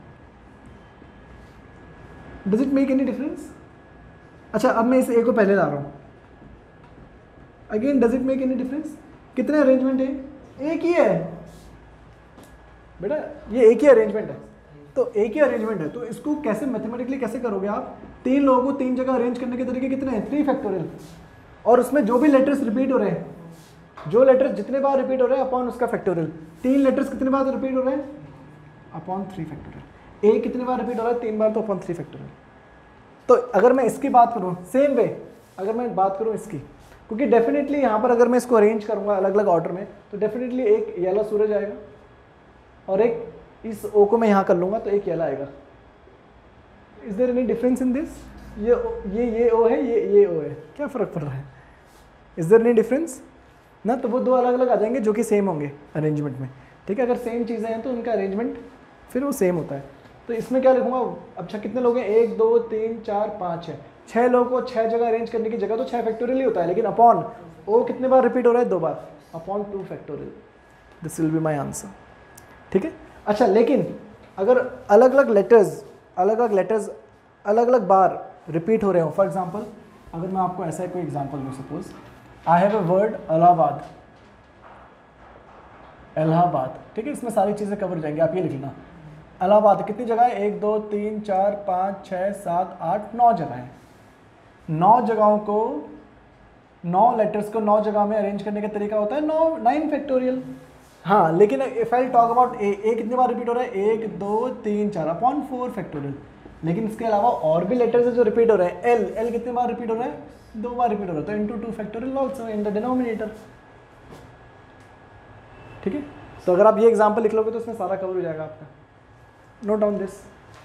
does it make any difference. अच्छा, अब मैं इस ए को पहले ला रहा हूँ, again does it make any difference. कितने अरेंजमेंट है, एक ही है बेटा, ये एक ही अरेंजमेंट है, तो एक ही अरेंजमेंट है, तो इसको कैसे मैथमेटिकली कैसे करोगे आप, तीन लोगों को तीन जगह अरेंज करने के तरीके कितने हैं, थ्री फैक्टोरियल, और उसमें जो भी लेटर्स रिपीट हो रहे हैं, जो लेटर्स जितने बार रिपीट हो रहे हैं अपॉन उसका फैक्टोरियल। तीन लेटर्स कितने बार रिपीट हो रहे हैं, अपॉन थ्री फैक्टोरियल। ए कितने बार रिपीट हो रहा है, तीन बार, तो अपॉन थ्री फैक्टोरियल। तो अगर मैं इसकी बात करूँ सेम वे, अगर मैं बात करूँ इसकी, क्योंकि डेफिनेटली यहाँ पर अगर मैं इसको अरेंज करूँगा अलग अलग ऑर्डर में, तो डेफिनेटली एक येलो सूरज आएगा, और एक इस ओ को मैं यहाँ कर लूँगा तो एक येलो आएगा। Is there any difference in this, ये ये ये ओ है, ये ये ओ है, क्या फ़र्क पड़ रहा है, इज देयर एनी डिफरेंस ना, तो वो दो अलग अलग आ जाएंगे जो कि सेम होंगे अरेंजमेंट में, ठीक है। अगर सेम चीज़ें हैं तो उनका अरेंजमेंट फिर वो सेम होता है। तो इसमें क्या लिखूंगा, अच्छा कितने लोग हैं, एक दो तीन चार पाँच है, छः लोगों को छः जगह अरेंज करने की जगह तो छः फैक्टोरियल ही होता है, लेकिन अपॉन ओ कितने बार रिपीट हो रहा है, दो बार, upon two factorial, this will be my answer, ठीक है। अच्छा लेकिन अगर अलग अलग लेटर्स अलग अलग लेटर्स अलग अलग बार रिपीट हो रहे हो, फॉर एग्जाम्पल अगर मैं आपको ऐसा कोई एग्जाम्पल दूँ, suppose I have a word Allahabad, Allahabad, ठीक है, इसमें सारी चीज़ें कवर हो जाएंगी, आप ये लिख लेना। इलाहाबाद कितनी जगह है, एक दो तीन चार पाँच छः सात आठ नौ जगह है, नौ जगहों को नौ लेटर्स को नौ जगह में अरेंज करने का तरीका होता है नौ नाइन फैक्टोरियल। हाँ लेकिन if I talk about A, A कितनी बार रिपीट हो रहा है, एक दो तीन चार अपॉन फोर फैक्टोरियल। लेकिन इसके अलावा और भी लेटर्स है जो रिपीट हो रहे हैं, एल एल कितनी बार रिपीट हो रहा है, दो बार रिपीट हो रहा है, तो into two factorial also in the denominator, ठीक है। तो अगर आप ये एग्जाम्पल लिख लोगे तो उसमें सारा कवर हो जाएगा आपका। Note down this.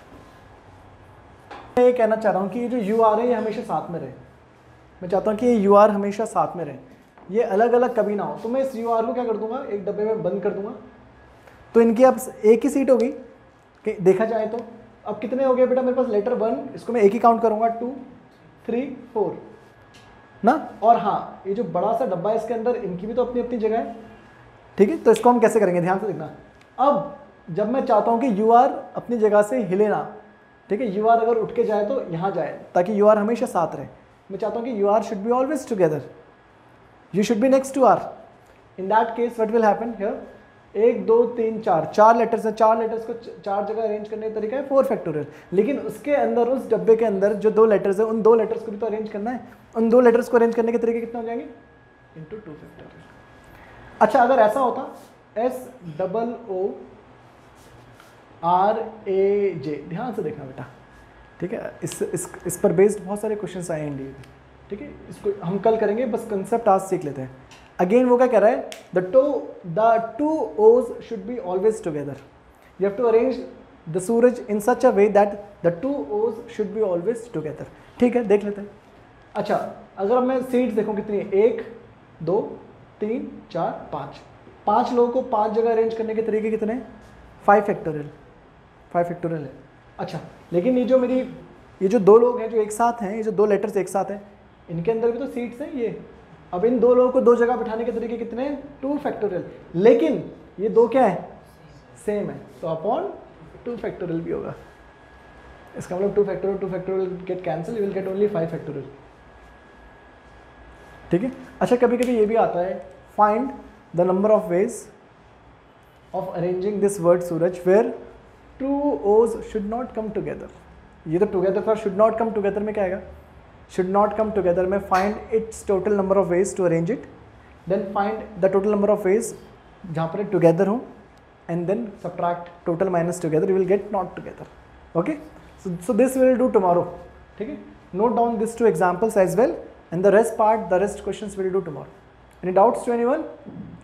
मैं ये कहना चाह रहा हूँ कि ये जो यू आर है ये हमेशा साथ में रहे, मैं चाहता हूँ कि ये यू आर हमेशा साथ में रहे, ये अलग अलग कभी ना हो। तो मैं इस यू आर को क्या कर दूंगा, एक डब्बे में बंद कर दूंगा, तो इनकी अब एक ही सीट होगी कि देखा जाए तो। अब कितने हो गए बेटा मेरे पास लेटर वन, इसको मैं एक ही काउंट करूंगा, टू थ्री फोर ना। और हाँ ये जो बड़ा सा डब्बा है इसके अंदर इनकी भी तो अपनी अपनी जगह है, ठीक है। तो इसको हम कैसे करेंगे, ध्यान से देखना। अब जब मैं चाहता हूँ कि यू आर अपनी जगह से हिले ना, ठीक है, यू आर अगर उठ के जाए तो यहाँ जाए ताकि यू आर हमेशा साथ रहे। मैं चाहता हूँ कि U R should be always together, you should be next to R. In that case what will happen here, एक दो तीन चार चार लेटर्स है, चार लेटर्स को चार जगह अरेंज करने का तरीका है फोर फैक्टोरियल। लेकिन उसके अंदर उस डब्बे के अंदर जो दो लेटर्स है उन दो लेटर्स को भी तो अरेंज करना है, उन दो लेटर्स को अरेंज करने के तरीके कितने हो जाएंगे, इंटू टू फैक्टोरियल। अच्छा अगर ऐसा होता, S double O R A J, ध्यान से देखना बेटा, ठीक है। इस इस इस पर बेस्ड बहुत सारे क्वेश्चन आए एनडीए में, ठीक है। इसको हम कल करेंगे, बस कंसेप्ट आज सीख लेते हैं। अगेन वो क्या कह रहा है, the two the two O's should be always together, you have to arrange the Suraj in such a way that the two O's should be always together, ठीक है, देख लेते हैं। अच्छा अगर मैं सीट्स देखूँ कितनी है, एक दो तीन चार पाँच, पाँच लोगों को पाँच जगह अरेंज करने के तरीके कितने, फाइव फैक्टोरियल, फाइव फैक्टोरियल है। अच्छा लेकिन ये जो मेरी ये जो दो लोग हैं जो एक साथ हैं, ये जो दो लेटर्स एक साथ हैं, इनके अंदर भी तो सीट्स हैं ये। अब इन दो लोगों को दो जगह बिठाने के तरीके कितने हैं, टू फैक्टोरियल। लेकिन ये दो क्या है, सेम है, तो अपॉन टू फैक्टोरियल भी होगा। इसका मतलब two factorial two factorial get cancel, you will get only five factorial, ठीक है। अच्छा कभी कभी ये भी आता है, find the number of ways of arranging this word Suraj where two O's should not come together. ये तो टुगेदर था, शुड नॉट कम टुगेदर में क्या आएगा, शुड नॉट कम टुगेदर में find its total number of ways to arrange it, then find the total number of ways जहाँ पर together हो, and then subtract total minus together, you will get not together. Okay, so this will do tomorrow, ठीक है। Note down this two examples as well, and the rest part, the rest questions we'll do tomorrow. Any doubts to anyone?